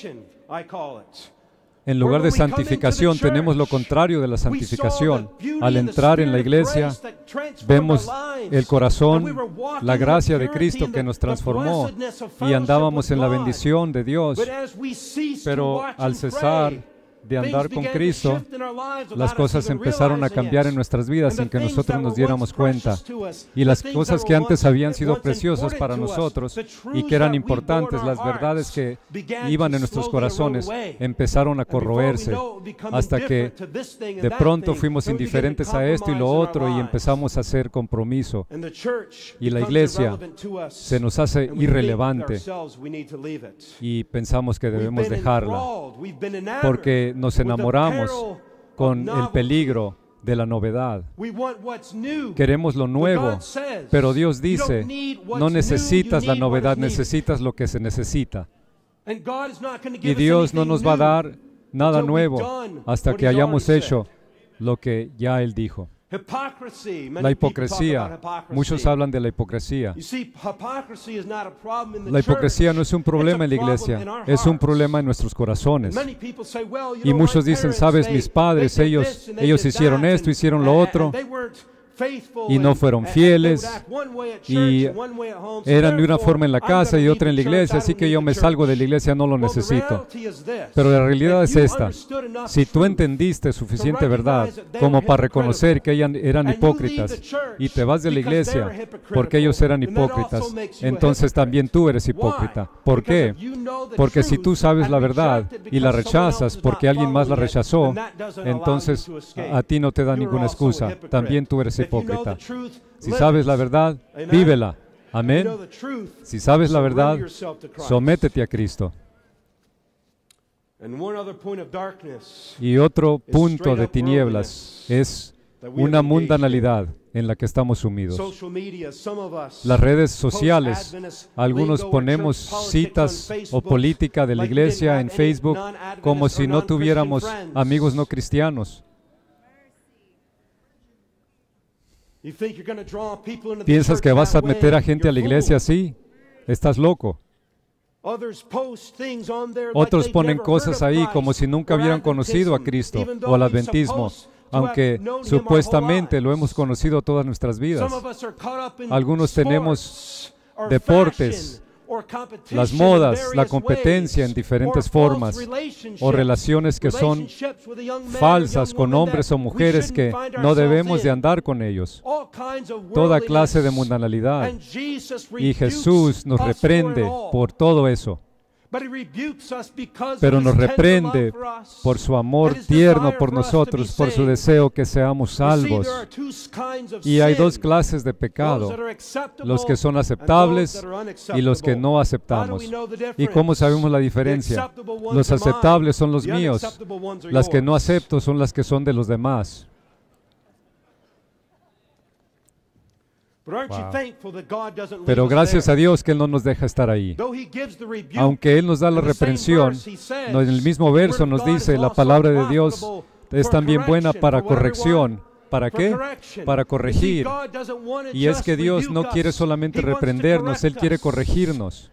en lugar de santificación, tenemos lo contrario de la santificación. Al entrar en la iglesia, vemos el corazón, la gracia de Cristo que nos transformó y andábamos en la bendición de Dios. Pero al cesar de andar con Cristo, las cosas empezaron a cambiar en nuestras vidas sin que nosotros nos diéramos cuenta. Y las cosas que antes habían sido preciosas para nosotros y que eran importantes, las verdades que iban en nuestros corazones, empezaron a corroerse hasta que de pronto fuimos indiferentes a esto y lo otro y empezamos a hacer compromiso. Y la iglesia se nos hace irrelevante y pensamos que debemos dejarla porque nos enamoramos con el peligro de la novedad. Queremos lo nuevo, pero Dios dice, no necesitas la novedad, necesitas lo que se necesita. Y Dios no nos va a dar nada nuevo hasta que hayamos hecho lo que ya Él dijo. La hipocresía. Muchos hablan de la hipocresía. La hipocresía no es un problema en la iglesia, es un problema en nuestros corazones. Y muchos dicen, sabes, mis padres, ellos, ellos hicieron esto, hicieron lo otro, y no fueron fieles, y eran de una forma en la casa y de otra en la iglesia, así que yo me salgo de la iglesia, no lo necesito. Pero la realidad es esta: si tú entendiste suficiente verdad como para reconocer que ellos eran hipócritas y te vas de la iglesia porque ellos eran hipócritas, entonces también tú eres hipócrita. ¿Por qué? Porque si tú sabes la verdad y la rechazas porque alguien más la rechazó, entonces a ti no te da ninguna excusa, también tú eres hipócrita. Hipócrita. Si sabes la verdad, vívela. Amén. Si sabes la verdad, sométete a Cristo. Y otro punto de tinieblas es una mundanalidad en la que estamos sumidos. Las redes sociales, algunos ponemos citas o política de la iglesia en Facebook como si no tuviéramos amigos no cristianos. ¿Piensas que vas a meter a gente a la iglesia así? Estás loco. Otros ponen cosas ahí como si nunca hubieran conocido a Cristo o al adventismo, aunque supuestamente lo hemos conocido todas nuestras vidas. Algunos tenemos deportes las modas, la competencia en diferentes formas, o relaciones que son falsas con hombres o mujeres que no debemos de andar con ellos. Toda clase de mundanalidad. Y Jesús nos reprende por todo eso. Pero nos reprende por su amor tierno por nosotros, por su deseo que seamos salvos. Y hay dos clases de pecado, los que son aceptables y los que no aceptamos. ¿Y cómo sabemos la diferencia? Los aceptables son los míos, las que no acepto son las que son de los demás. Wow. Pero gracias a Dios que Él no nos deja estar ahí. Aunque Él nos da la reprensión, no, en el mismo verso nos dice, la palabra de Dios es también buena para corrección. ¿Para qué? Para corregir. Y es que Dios no quiere solamente reprendernos, Él quiere corregirnos.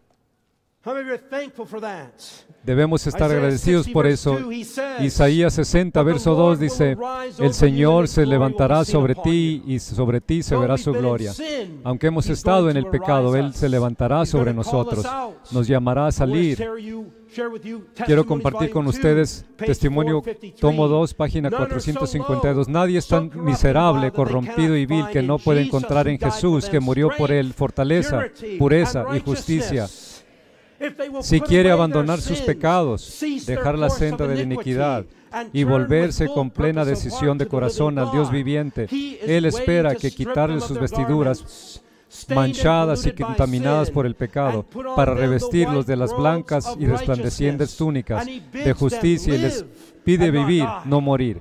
Debemos estar agradecidos por eso. Isaías sesenta, verso dos dice, el Señor se levantará sobre ti y sobre ti se verá su gloria. Aunque hemos estado en el pecado, Él se levantará sobre nosotros, nos llamará a salir. Quiero compartir con ustedes testimonio, tomo dos, página cuatrocientos cincuenta y dos. Nadie es tan miserable, corrompido y vil que no puede encontrar en Jesús, que murió por él, fortaleza, pureza y justicia. Si quiere abandonar sus pecados, dejar la senda de la iniquidad y volverse con plena decisión de corazón al Dios viviente, Él espera que quitarle sus vestiduras manchadas y contaminadas por el pecado, para revestirlos de las blancas y resplandecientes túnicas de justicia, y les pide vivir, no morir.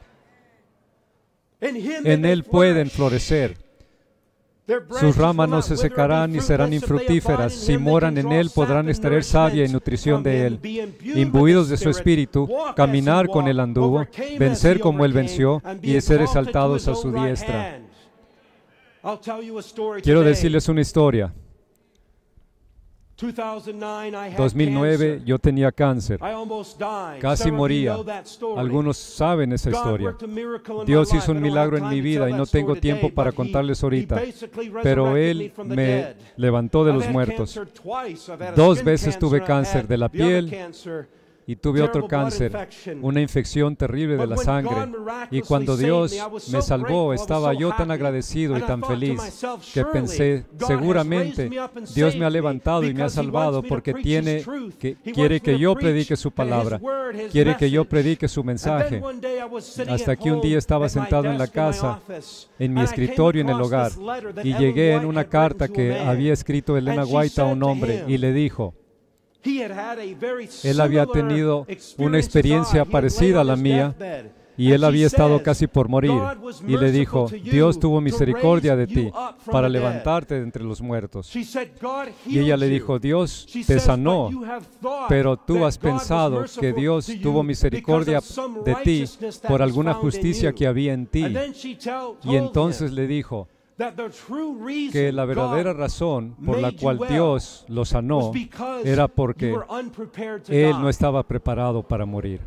En Él pueden florecer. Sus ramas no se secarán ni serán infructíferas. Si moran en Él, podrán extraer savia y nutrición de Él. Imbuidos de su espíritu, caminar con Él anduvo, vencer como Él venció y ser exaltados a su diestra. Quiero decirles una historia. dos mil nueve yo tenía cáncer, casi moría. Algunos saben esa historia. Dios hizo un milagro en mi vida y no tengo tiempo para contarles ahorita, pero Él me levantó de los muertos. Dos veces tuve cáncer de la piel y tuve otro cáncer, una infección terrible de la sangre. Y cuando Dios me salvó, estaba yo tan agradecido y tan feliz que pensé, seguramente Dios me ha levantado y me ha salvado porque tiene que, quiere que yo predique su palabra, quiere que yo predique su mensaje. Hasta que un día estaba sentado en la casa, en mi escritorio en el hogar, y llegué en una carta que había escrito Elena White a un hombre y le dijo, él había tenido una experiencia parecida a la mía y él había estado casi por morir. Y le dijo, Dios tuvo misericordia de ti para levantarte de entre los muertos. Y ella le dijo, Dios te sanó, pero tú has pensado que Dios tuvo misericordia de ti por alguna justicia que había en ti. Y entonces le dijo, que la verdadera razón por la cual Dios lo sanó era porque Él no estaba preparado para morir.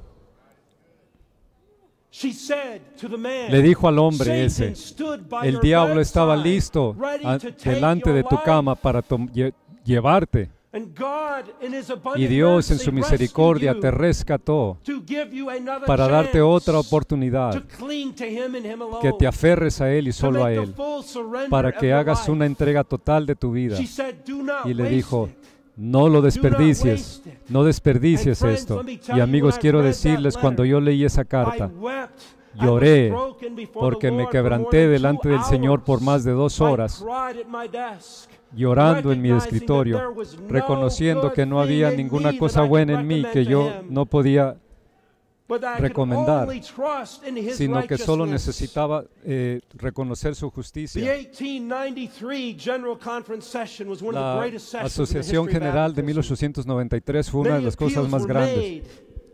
Le dijo al hombre ese, el diablo estaba listo a, delante de tu cama para lle llevarte. Y Dios en su misericordia te rescató para darte otra oportunidad, que te aferres a Él y solo a Él, para que hagas una entrega total de tu vida. Y le dijo, no lo desperdicies, no desperdicies esto. Y amigos, quiero decirles, cuando yo leí esa carta, lloré porque me quebranté delante del Señor por más de dos horas, llorando en mi escritorio, reconociendo que no había ninguna cosa buena en mí que yo no podía recomendar, sino que solo necesitaba eh, reconocer su justicia. La Asociación General de mil ochocientos noventa y tres fue una de las cosas más grandes.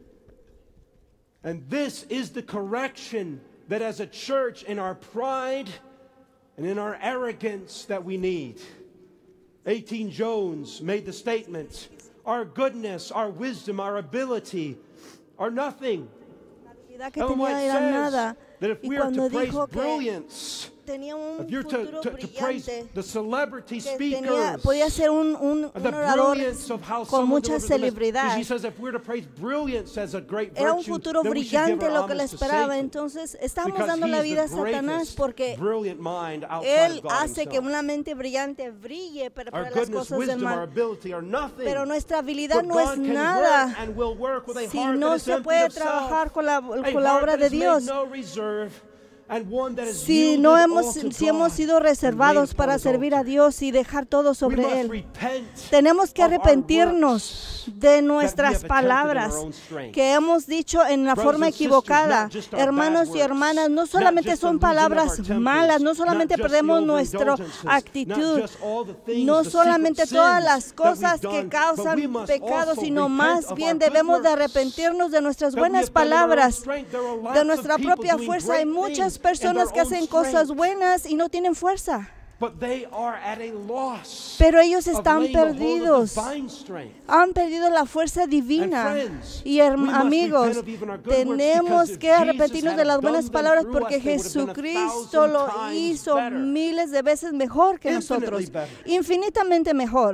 And this is the correction that as a church in our pride and in our arrogance that we need. A T Jones made the statement, our goodness, our wisdom, our ability are nothing. Que tenía era nada. Y cuando dijo que tenía un if you're to, futuro to, to praise brillante, the celebrity que speakers, tenía, podía ser un, un, the un orador brilliance of how con someone mucha delivers the message. celebridad. She says if we're to praise brilliance as a great Era un virtue, futuro then we should give brillante our lo que le homage to esperaba. Satan, Entonces, estamos because dando he la is vida a the Satanás greatest porque brilliant mind outside él of God hace que himself. una mente brillante brille para, Our para las goodness, cosas del wisdom, our mal. ability are nothing. Pero nuestra habilidad But no God es can nada work and will work with a si heart no that is se emptied puede of self, trabajar con la, a con la heart obra that de has made Dios. no reserve, and one that is Si yielded no all hemos, to si hemos God sido and laid reservados upon para his servir a altar. Dios y dejar todo We sobre must Él, repent tenemos que of our arrepentirnos works de that we nuestras have attempted in palabras our own strength. que hemos dicho en la Brothers forma and sisters, equivocada. not just our Hermanos bad y hermanas, works, no not solamente just the son losing of our palabras tempers, malas, no not solamente just the perdemos nuestra overindulgences, not actitud, just all the things, no the solamente secret todas sins las that cosas we've que done, causan but we must pecados, also sino repent más of our bien good debemos de works arrepentirnos de nuestras that we buenas have done in our own palabras, strength. There are lots de of nuestra people propia doing fuerza. Hay great muchas things personas in que their hacen own cosas strength, buenas y no tienen fuerza. but they are at a loss Pero ellos of están laying a hold of perdidos, divine strength. han perdido la fuerza And divina. friends, Y we herm- must amigos, repent of even our good works, tenemos because if que Jesus arrepentirnos had de las done buenas them palabras through porque us, they would have been a Jesucristo thousand lo times hizo better. miles de veces mejor que Infinitely nosotros, better. infinitamente mejor.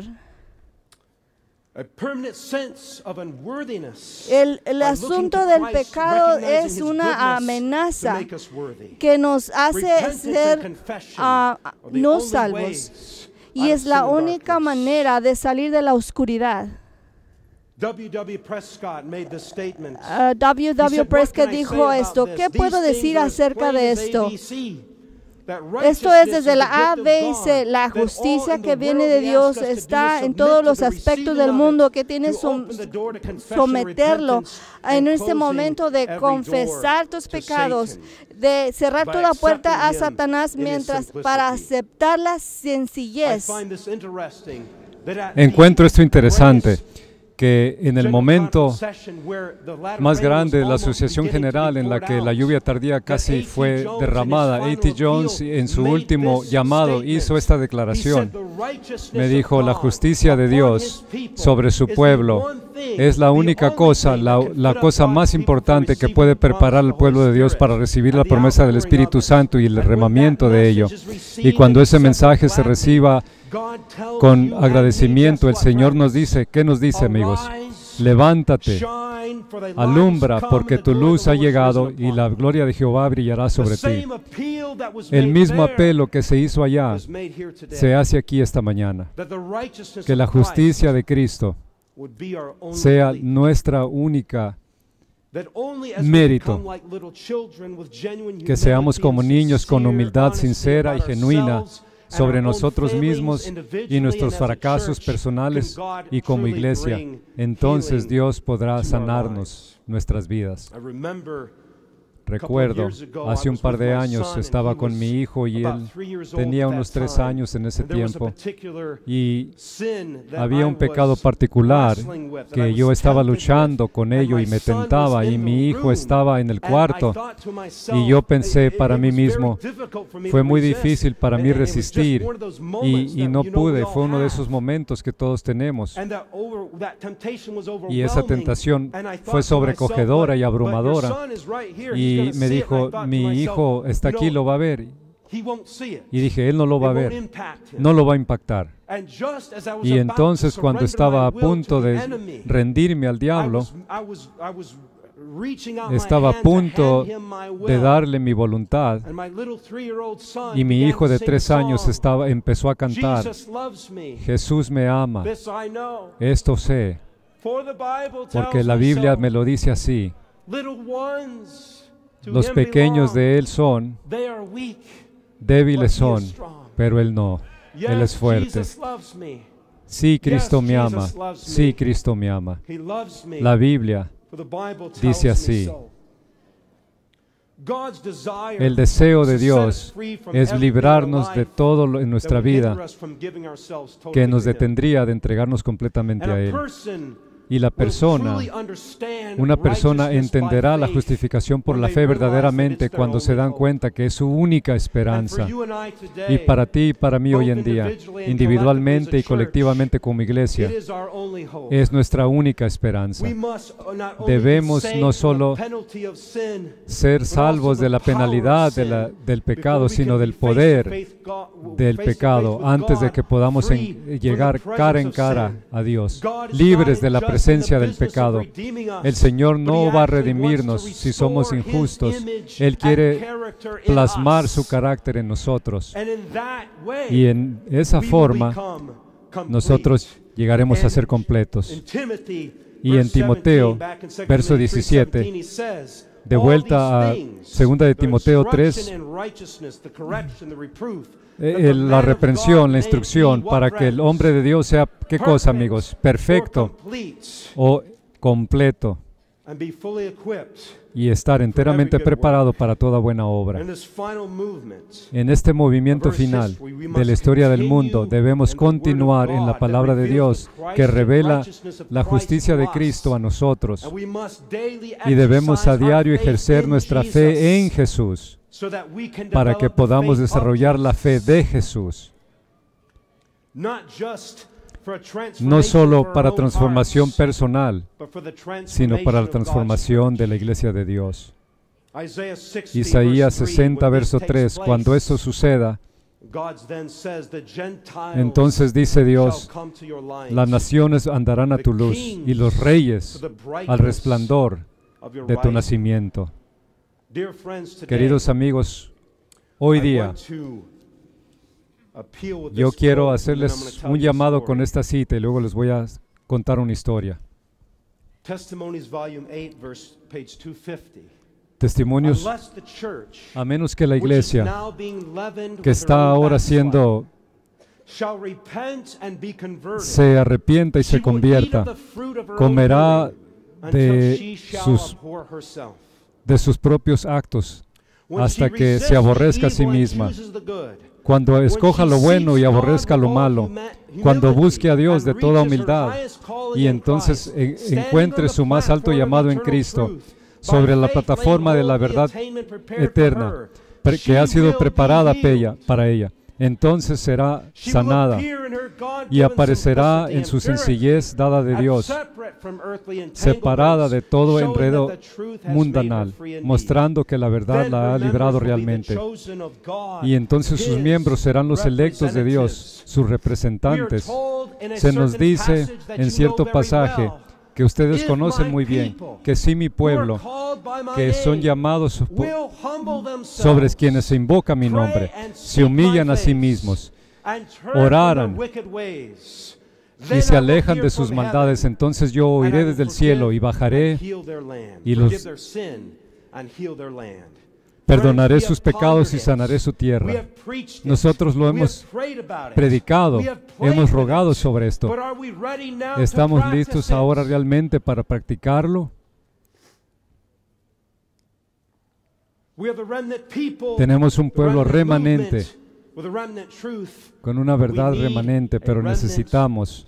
A permanent sense of unworthiness. El, el by looking asunto to del Christ, pecado recognizing es his una goodness to amenaza make us worthy. que nos hace Repentance and ser confession ah, are the no only salvos. ways Y out of es la sin and única darkness. manera de salir de la oscuridad. W W Prescott made this statement. Uh, W He W said, "What Prescott can I say dijo about esto. this? ¿Qué These puedo things decir are as acerca de plain as esto? A B C, that Esto es righteousness desde is la the A, gift B of y God, C. La that all justicia in the que viene world de he Dios asks us to do está is en submit todos to los the aspectos receiving del of mundo it, que tiene to som- open the door to confession, someterlo repentance, en and este closing momento de every confesar door tus to pecados, Satan. de cerrar by toda puerta a accepting him Satanás in his mientras simplicity. para aceptar la I sencillez. find this interesting that at Encuentro esto the interesante, greatest que en el general momento conference session where the latter más rain was grande de la almost Asociación beginning to be General, en la poured que la out, lluvia tardía that casi A T fue Jones derramada, in his A T final Jones appeal en su made último this llamado statement. hizo esta He declaración. said, "The righteousness Me of dijo, la God justicia de upon Dios his people sobre su is the pueblo one thing, es la the única only cosa, thing la, that can la fit up cosa God's más people for importante que receiving puede the promise preparar of al the pueblo Holy de Dios Spirit para recibir la and the promesa del outpouring Espíritu of it. Santo y el And when derramamiento that de ello. message is received Y cuando and ese accepted mensaje se gladly, reciba God tells con you and me, agradecimiento, el guess what, Señor nos friends? dice, ¿qué nos dice, amigos? Arise, Levántate, shine, for thy light alumbra, has come, porque and the tu glory of luz the ha Lord is llegado risen y upon la thee. gloria de Jehová brillará The sobre ti. same appeal that was El made mismo there apelo que se hizo allá is made here today. se hace aquí esta mañana. That the righteousness Que la of Christ justicia de Cristo would be our only sea plea. nuestra única, That only as we mérito. become like little children with genuine que seamos humility como and niños con sincere humildad honesty sincera y about genuina ourselves and sobre our own nosotros failings mismos individually y nuestros and as a fracasos church, personales can God y como truly iglesia. bring Entonces healing Dios podrá to our sanarnos nuestras vidas. I remember Recuerdo, hace un par de años estaba con mi hijo y él tenía unos tres años en ese tiempo y había un pecado particular que yo estaba luchando con ello y me tentaba y mi hijo estaba en el cuarto y yo pensé para mí mismo, fue muy difícil para mí resistir y, y no pude, fue uno de esos momentos que todos tenemos y esa tentación fue sobrecogedora y abrumadora. Y me dijo, mi hijo está aquí, lo va a ver. Y dije, él no lo va a ver, no lo va a impactar. Y entonces cuando estaba a punto de rendirme al diablo, estaba a punto de darle mi voluntad y mi hijo de tres años estaba, empezó a cantar, Jesús me ama, esto sé, porque la Biblia me lo dice así. Los pequeños de Él son, débiles son, pero Él no. Él es fuerte. Sí, Cristo me ama. Sí, Cristo me ama. La Biblia dice así. El deseo de Dios es librarnos de todo lo en nuestra vida que nos detendría de entregarnos completamente a Él. Y la persona, una persona entenderá la justificación por la fe verdaderamente cuando se dan cuenta que es su única esperanza. Y para ti y para mí hoy en día, individualmente y colectivamente como iglesia, es nuestra única esperanza. Debemos no solo ser salvos de la penalidad de la, del pecado, sino del poder del pecado antes de que podamos en, llegar cara en cara a Dios, libres de la presencia del pecado. El Señor no va a redimirnos si somos injustos. Él quiere plasmar su carácter en nosotros. Y en esa forma nosotros llegaremos a ser completos. Y en Timoteo, verso diecisiete, de vuelta a segunda de Timoteo tres, eh, la reprensión, la instrucción, para que el hombre de Dios sea, ¿qué cosa, amigos? Perfecto o completo, y estar enteramente preparado para toda buena obra. En este movimiento final de la historia del mundo, debemos continuar en la palabra de Dios que revela la justicia de Cristo a nosotros, y debemos a diario ejercer nuestra fe en Jesús para que podamos desarrollar la fe de Jesús, no solo para transformación personal, sino para la transformación de la iglesia de Dios. Isaías sesenta, verso tres, cuando eso suceda, entonces dice Dios, las naciones andarán a tu luz y los reyes al resplandor de tu nacimiento. Queridos amigos, hoy día yo quiero hacerles un llamado con esta cita y luego les voy a contar una historia. Testimonios, a menos que la iglesia, que está ahora siendo, se arrepienta y se convierta, comerá de sus, de sus propios actos hasta que se aborrezca a sí misma. Cuando escoja lo bueno y aborrezca lo malo, cuando busque a Dios de toda humildad y entonces en, encuentre su más alto llamado en Cristo sobre la plataforma de la verdad eterna que ha sido preparada para ella, entonces será sanada y aparecerá en su sencillez dada de Dios, separada de todo enredo mundanal, mostrando que la verdad la ha librado realmente. Y entonces sus miembros serán los electos de Dios, sus representantes. Se nos dice en cierto pasaje que ustedes conocen muy bien, que si mi pueblo, que son llamados sobre quienes se invoca mi nombre, se humillan a sí mismos, oraran y se alejan de sus maldades, entonces yo oiré desde el cielo y bajaré y los perdonaré sus pecados y sanaré su tierra. Nosotros lo hemos predicado, hemos rogado sobre esto. ¿Estamos listos ahora realmente para practicarlo? Tenemos un pueblo remanente, con una verdad remanente, pero necesitamos,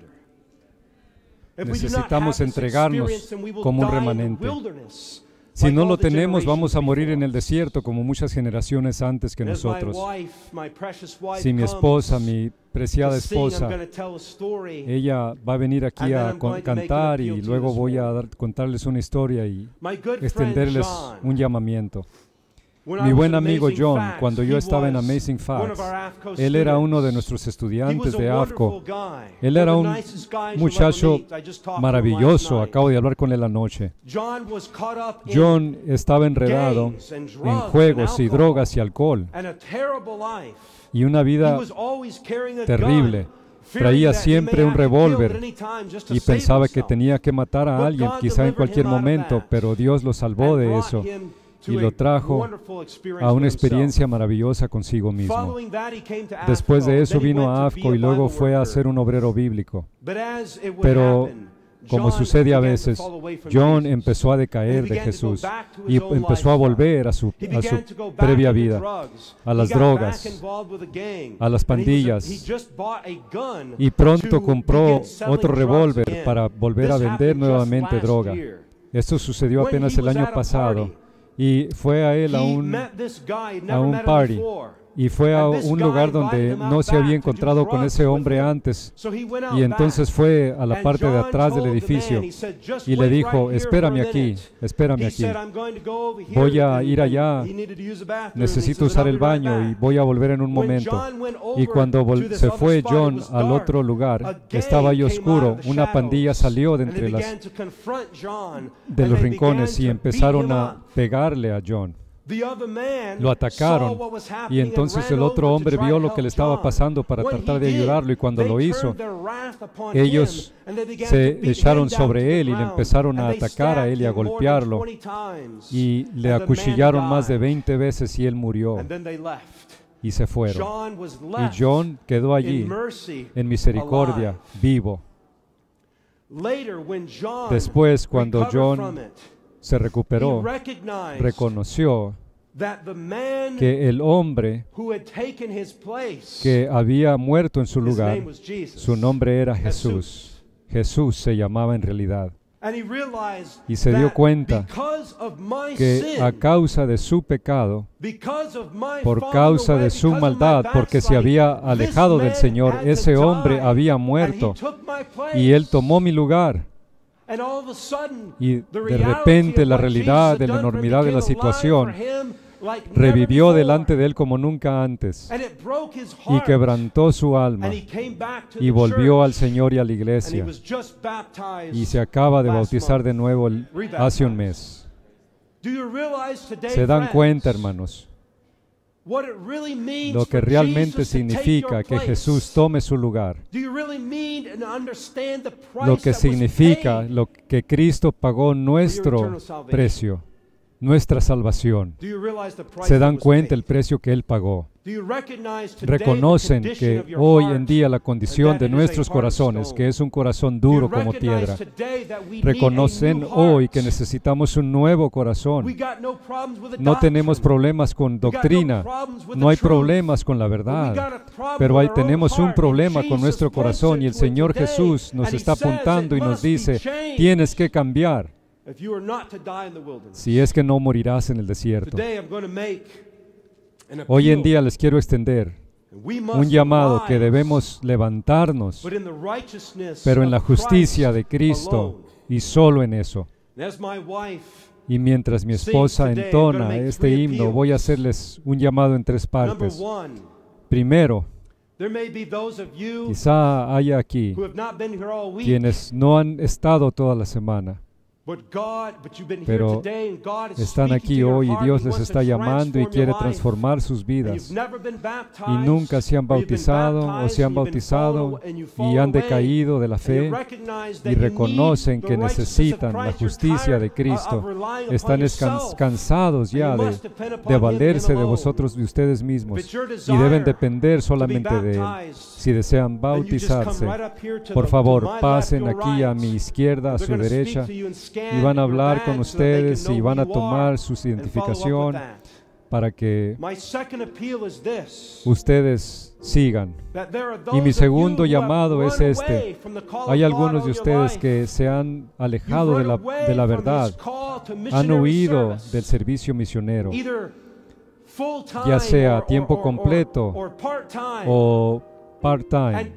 necesitamos entregarnos como un remanente. Si no lo tenemos, vamos a morir en el desierto como muchas generaciones antes que nosotros. Si mi esposa, mi preciada esposa, ella va a venir aquí a cantar y luego voy a dar, contarles una historia y extenderles un llamamiento. Mi buen amigo John, cuando yo estaba en Amazing Facts, él era uno de nuestros estudiantes de A F C O. Él era un muchacho maravilloso, acabo de hablar con él anoche. John estaba enredado en juegos y drogas y alcohol, y una vida terrible. Traía siempre un revólver y pensaba que tenía que matar a alguien, quizá en cualquier momento, pero Dios lo salvó de eso y lo trajo a una experiencia maravillosa consigo mismo. Después de eso vino a A F C O y luego fue a ser un obrero bíblico. Pero Como sucede a veces, John empezó a decaer de Jesús y empezó a volver a su, a su previa vida, a las drogas, a las pandillas, y pronto compró otro revólver para volver a vender nuevamente droga. Esto sucedió apenas el año pasado y fue a él a un, a un party. Y fue a un lugar donde no se había encontrado con ese hombre antes. Y entonces fue a la parte de atrás del edificio y le dijo, espérame aquí, espérame aquí. Voy a ir allá, necesito usar el baño y voy a volver en un momento. Y cuando se fue John al otro lugar, estaba ahí oscuro. Una pandilla salió de entre las, de los rincones y empezaron a pegarle a John. Lo atacaron y entonces el otro hombre vio lo que le estaba pasando para tratar de ayudarlo, y cuando lo hizo, ellos se echaron sobre él y le empezaron a atacar a él y a golpearlo, y le acuchillaron más de veinte veces y él murió y se fueron. Y John quedó allí en misericordia, vivo. Después, cuando John se recuperó, reconoció que el hombre que había muerto en su lugar, su nombre era Jesús. Jesús se llamaba en realidad. Y se dio cuenta que a causa de su pecado, por causa de su maldad, porque se había alejado del Señor, ese hombre había muerto y Él tomó mi lugar. Y de repente la realidad de la enormidad de la situación revivió delante de él como nunca antes y quebrantó su alma y volvió al Señor y a la iglesia y se acaba de bautizar de nuevo el, hace un mes. ¿Se dan cuenta, hermanos? Lo que realmente significa que Jesús tome su lugar. Lo que significa lo que Cristo pagó nuestro precio, nuestra salvación. ¿Se dan cuenta el precio que Él pagó? Reconocen que hoy en día la condición de nuestros corazones, que es un corazón duro como piedra, reconocen hoy que necesitamos un nuevo corazón. No tenemos problemas con doctrina, no hay problemas con la verdad, pero ahí tenemos un problema con nuestro corazón y el Señor Jesús nos está apuntando y nos dice, tienes que cambiar si es que no morirás en el desierto. Hoy en día les quiero extender un llamado que debemos levantarnos, pero en la justicia de Cristo y solo en eso. Y mientras mi esposa entona este himno, voy a hacerles un llamado en tres partes. Primero, quizá haya aquí quienes no han estado toda la semana, pero están aquí hoy y Dios les está llamando y quiere transformar sus vidas. Y nunca se han bautizado o se han bautizado y han decaído de la fe y reconocen que necesitan la justicia de Cristo. Están cansados ya de, de valerse de vosotros, de ustedes mismos, y deben depender solamente de Él. Si desean bautizarse, por favor, pasen aquí a mi izquierda, a su derecha, y van a hablar con ustedes y van a tomar su identificación para que ustedes sigan. Y mi segundo llamado es este. Hay algunos de ustedes que se han alejado de la, de la verdad, han huido del servicio misionero, ya sea a tiempo completo o part-time.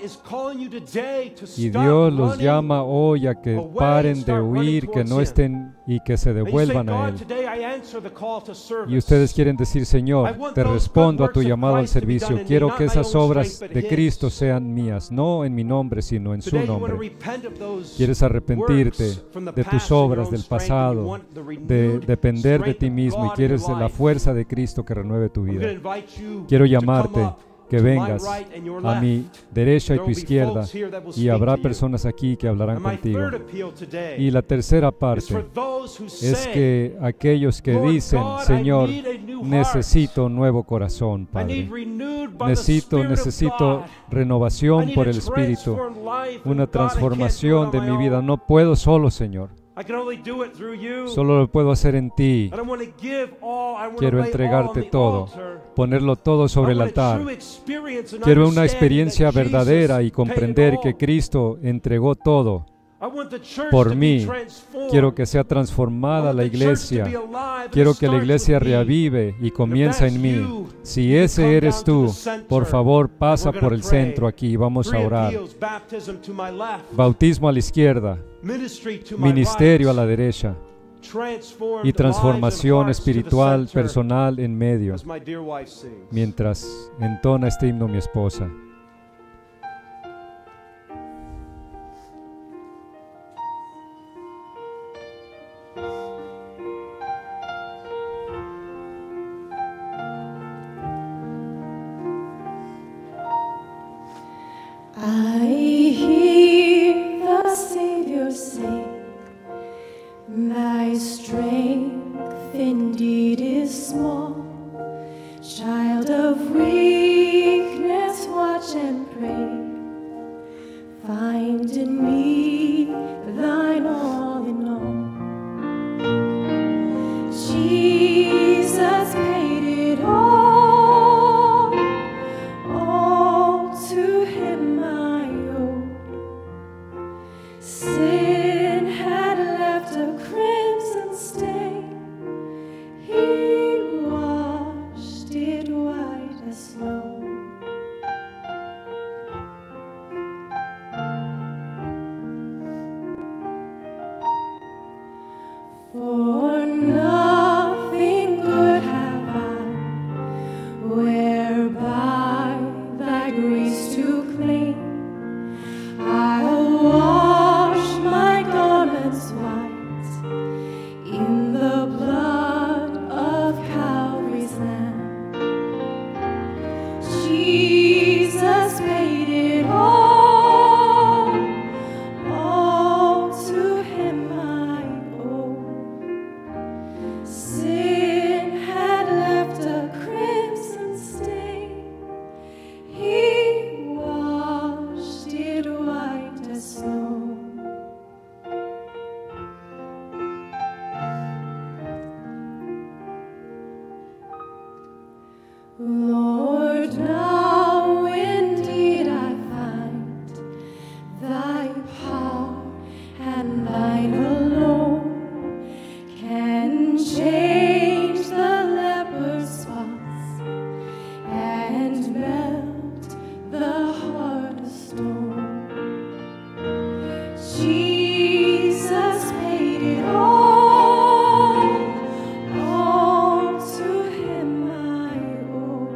Y Dios los llama hoy a que paren de huir, que no estén y que se devuelvan a Él. Y ustedes quieren decir, Señor, te respondo a tu llamado al servicio. Quiero que esas obras de Cristo sean mías, no en mi nombre, sino en su nombre. Quieres arrepentirte de tus obras del pasado, de depender de ti mismo, y quieres la fuerza de Cristo que renueve tu vida. Quiero llamarte que vengas a mi derecha y tu izquierda, y habrá personas aquí que hablarán contigo. Y la tercera parte es que aquellos que dicen, Señor, necesito un nuevo corazón, Padre. Necesito, necesito renovación por el Espíritu, una transformación de mi vida. No puedo solo, Señor. Solo lo puedo hacer en ti. Quiero entregarte todo, ponerlo todo sobre el altar. Quiero una experiencia verdadera y comprender que Cristo entregó todo por mí. Quiero que sea transformada la iglesia. Quiero que la iglesia reavive y comienza en mí. Si ese eres tú, por favor, pasa por el centro aquí. Vamos a orar. Bautismo a la izquierda, ministerio a la derecha y transformación espiritual personal en medio. Mientras entona este himno mi esposa. I hear the Savior say, thy strength indeed is small. Child of weakness, watch and pray. Find in me thine all in all. Jesus paid it all. All to him I owe. Sin had left a crimson stain. He washed it white as snow. For nothing good have I, whereby thy grace to claim. I'll wash my garments white in the blood of Calvary's Lamb. Jesus paid it all, all to him I owe. Sin had left a crimson stain. He washed it white as snow. Lord, now indeed I find thy power and thine alone can change the leper's spots and melt the heart of stone. Jesus paid it all, all to him I owe.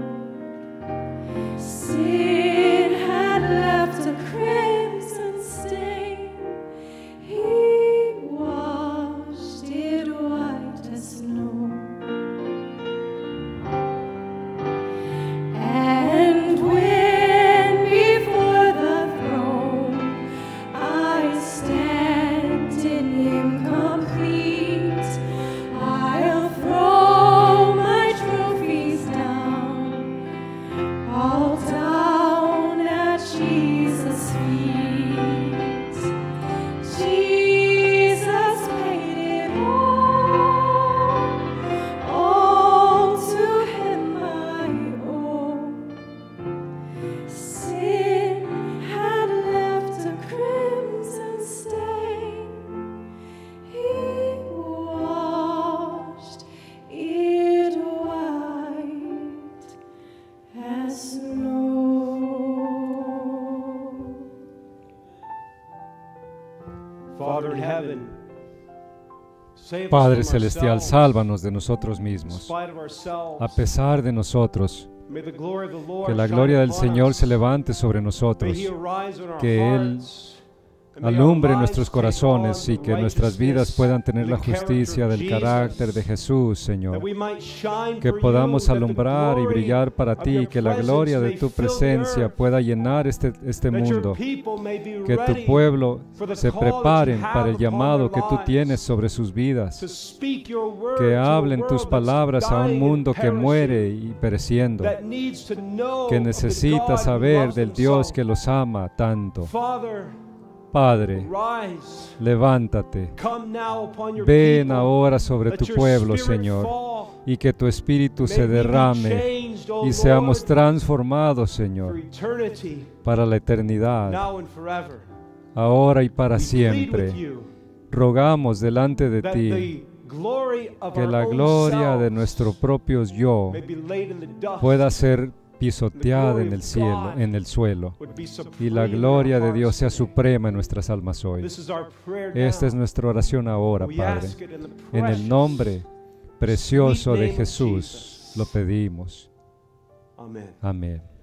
Sin had left a crimson stain. He washed it white as snow. And when before the throne I stand in him complete, I'll throw my trophies down, all down at Jesus' feet. Jesus paid it all, all to him I owe. Sin had left a crimson stain. He washed it white as snow. Father in heaven, save us Padre from Celestial, ourselves. sálvanos de nosotros In mismos. spite of ourselves, A pesar de nosotros, may the glory of the Lord que la shine gloria del upon Señor us. se levante sobre May nosotros, he arise in our que Él hearts. alumbre nuestros corazones y que nuestras vidas puedan tener la justicia del carácter de Jesús, Señor. Que podamos alumbrar y brillar para ti y que la gloria de tu presencia pueda llenar este, este mundo. Que tu pueblo se preparen para el llamado que tú tienes sobre sus vidas. Que hablen tus palabras a un mundo que muere y pereciendo. Que necesita saber del Dios que los ama tanto. Padre, levántate, ven ahora sobre tu pueblo, Señor, y que tu Espíritu se derrame y seamos transformados, Señor, para la eternidad, ahora y para siempre. Rogamos delante de ti que la gloria de nuestro propio yo pueda ser pisoteada en el cielo, en el suelo, y la gloria de Dios sea suprema en nuestras almas hoy. Esta es nuestra oración ahora, Padre. En el nombre precioso de Jesús lo pedimos. Amén.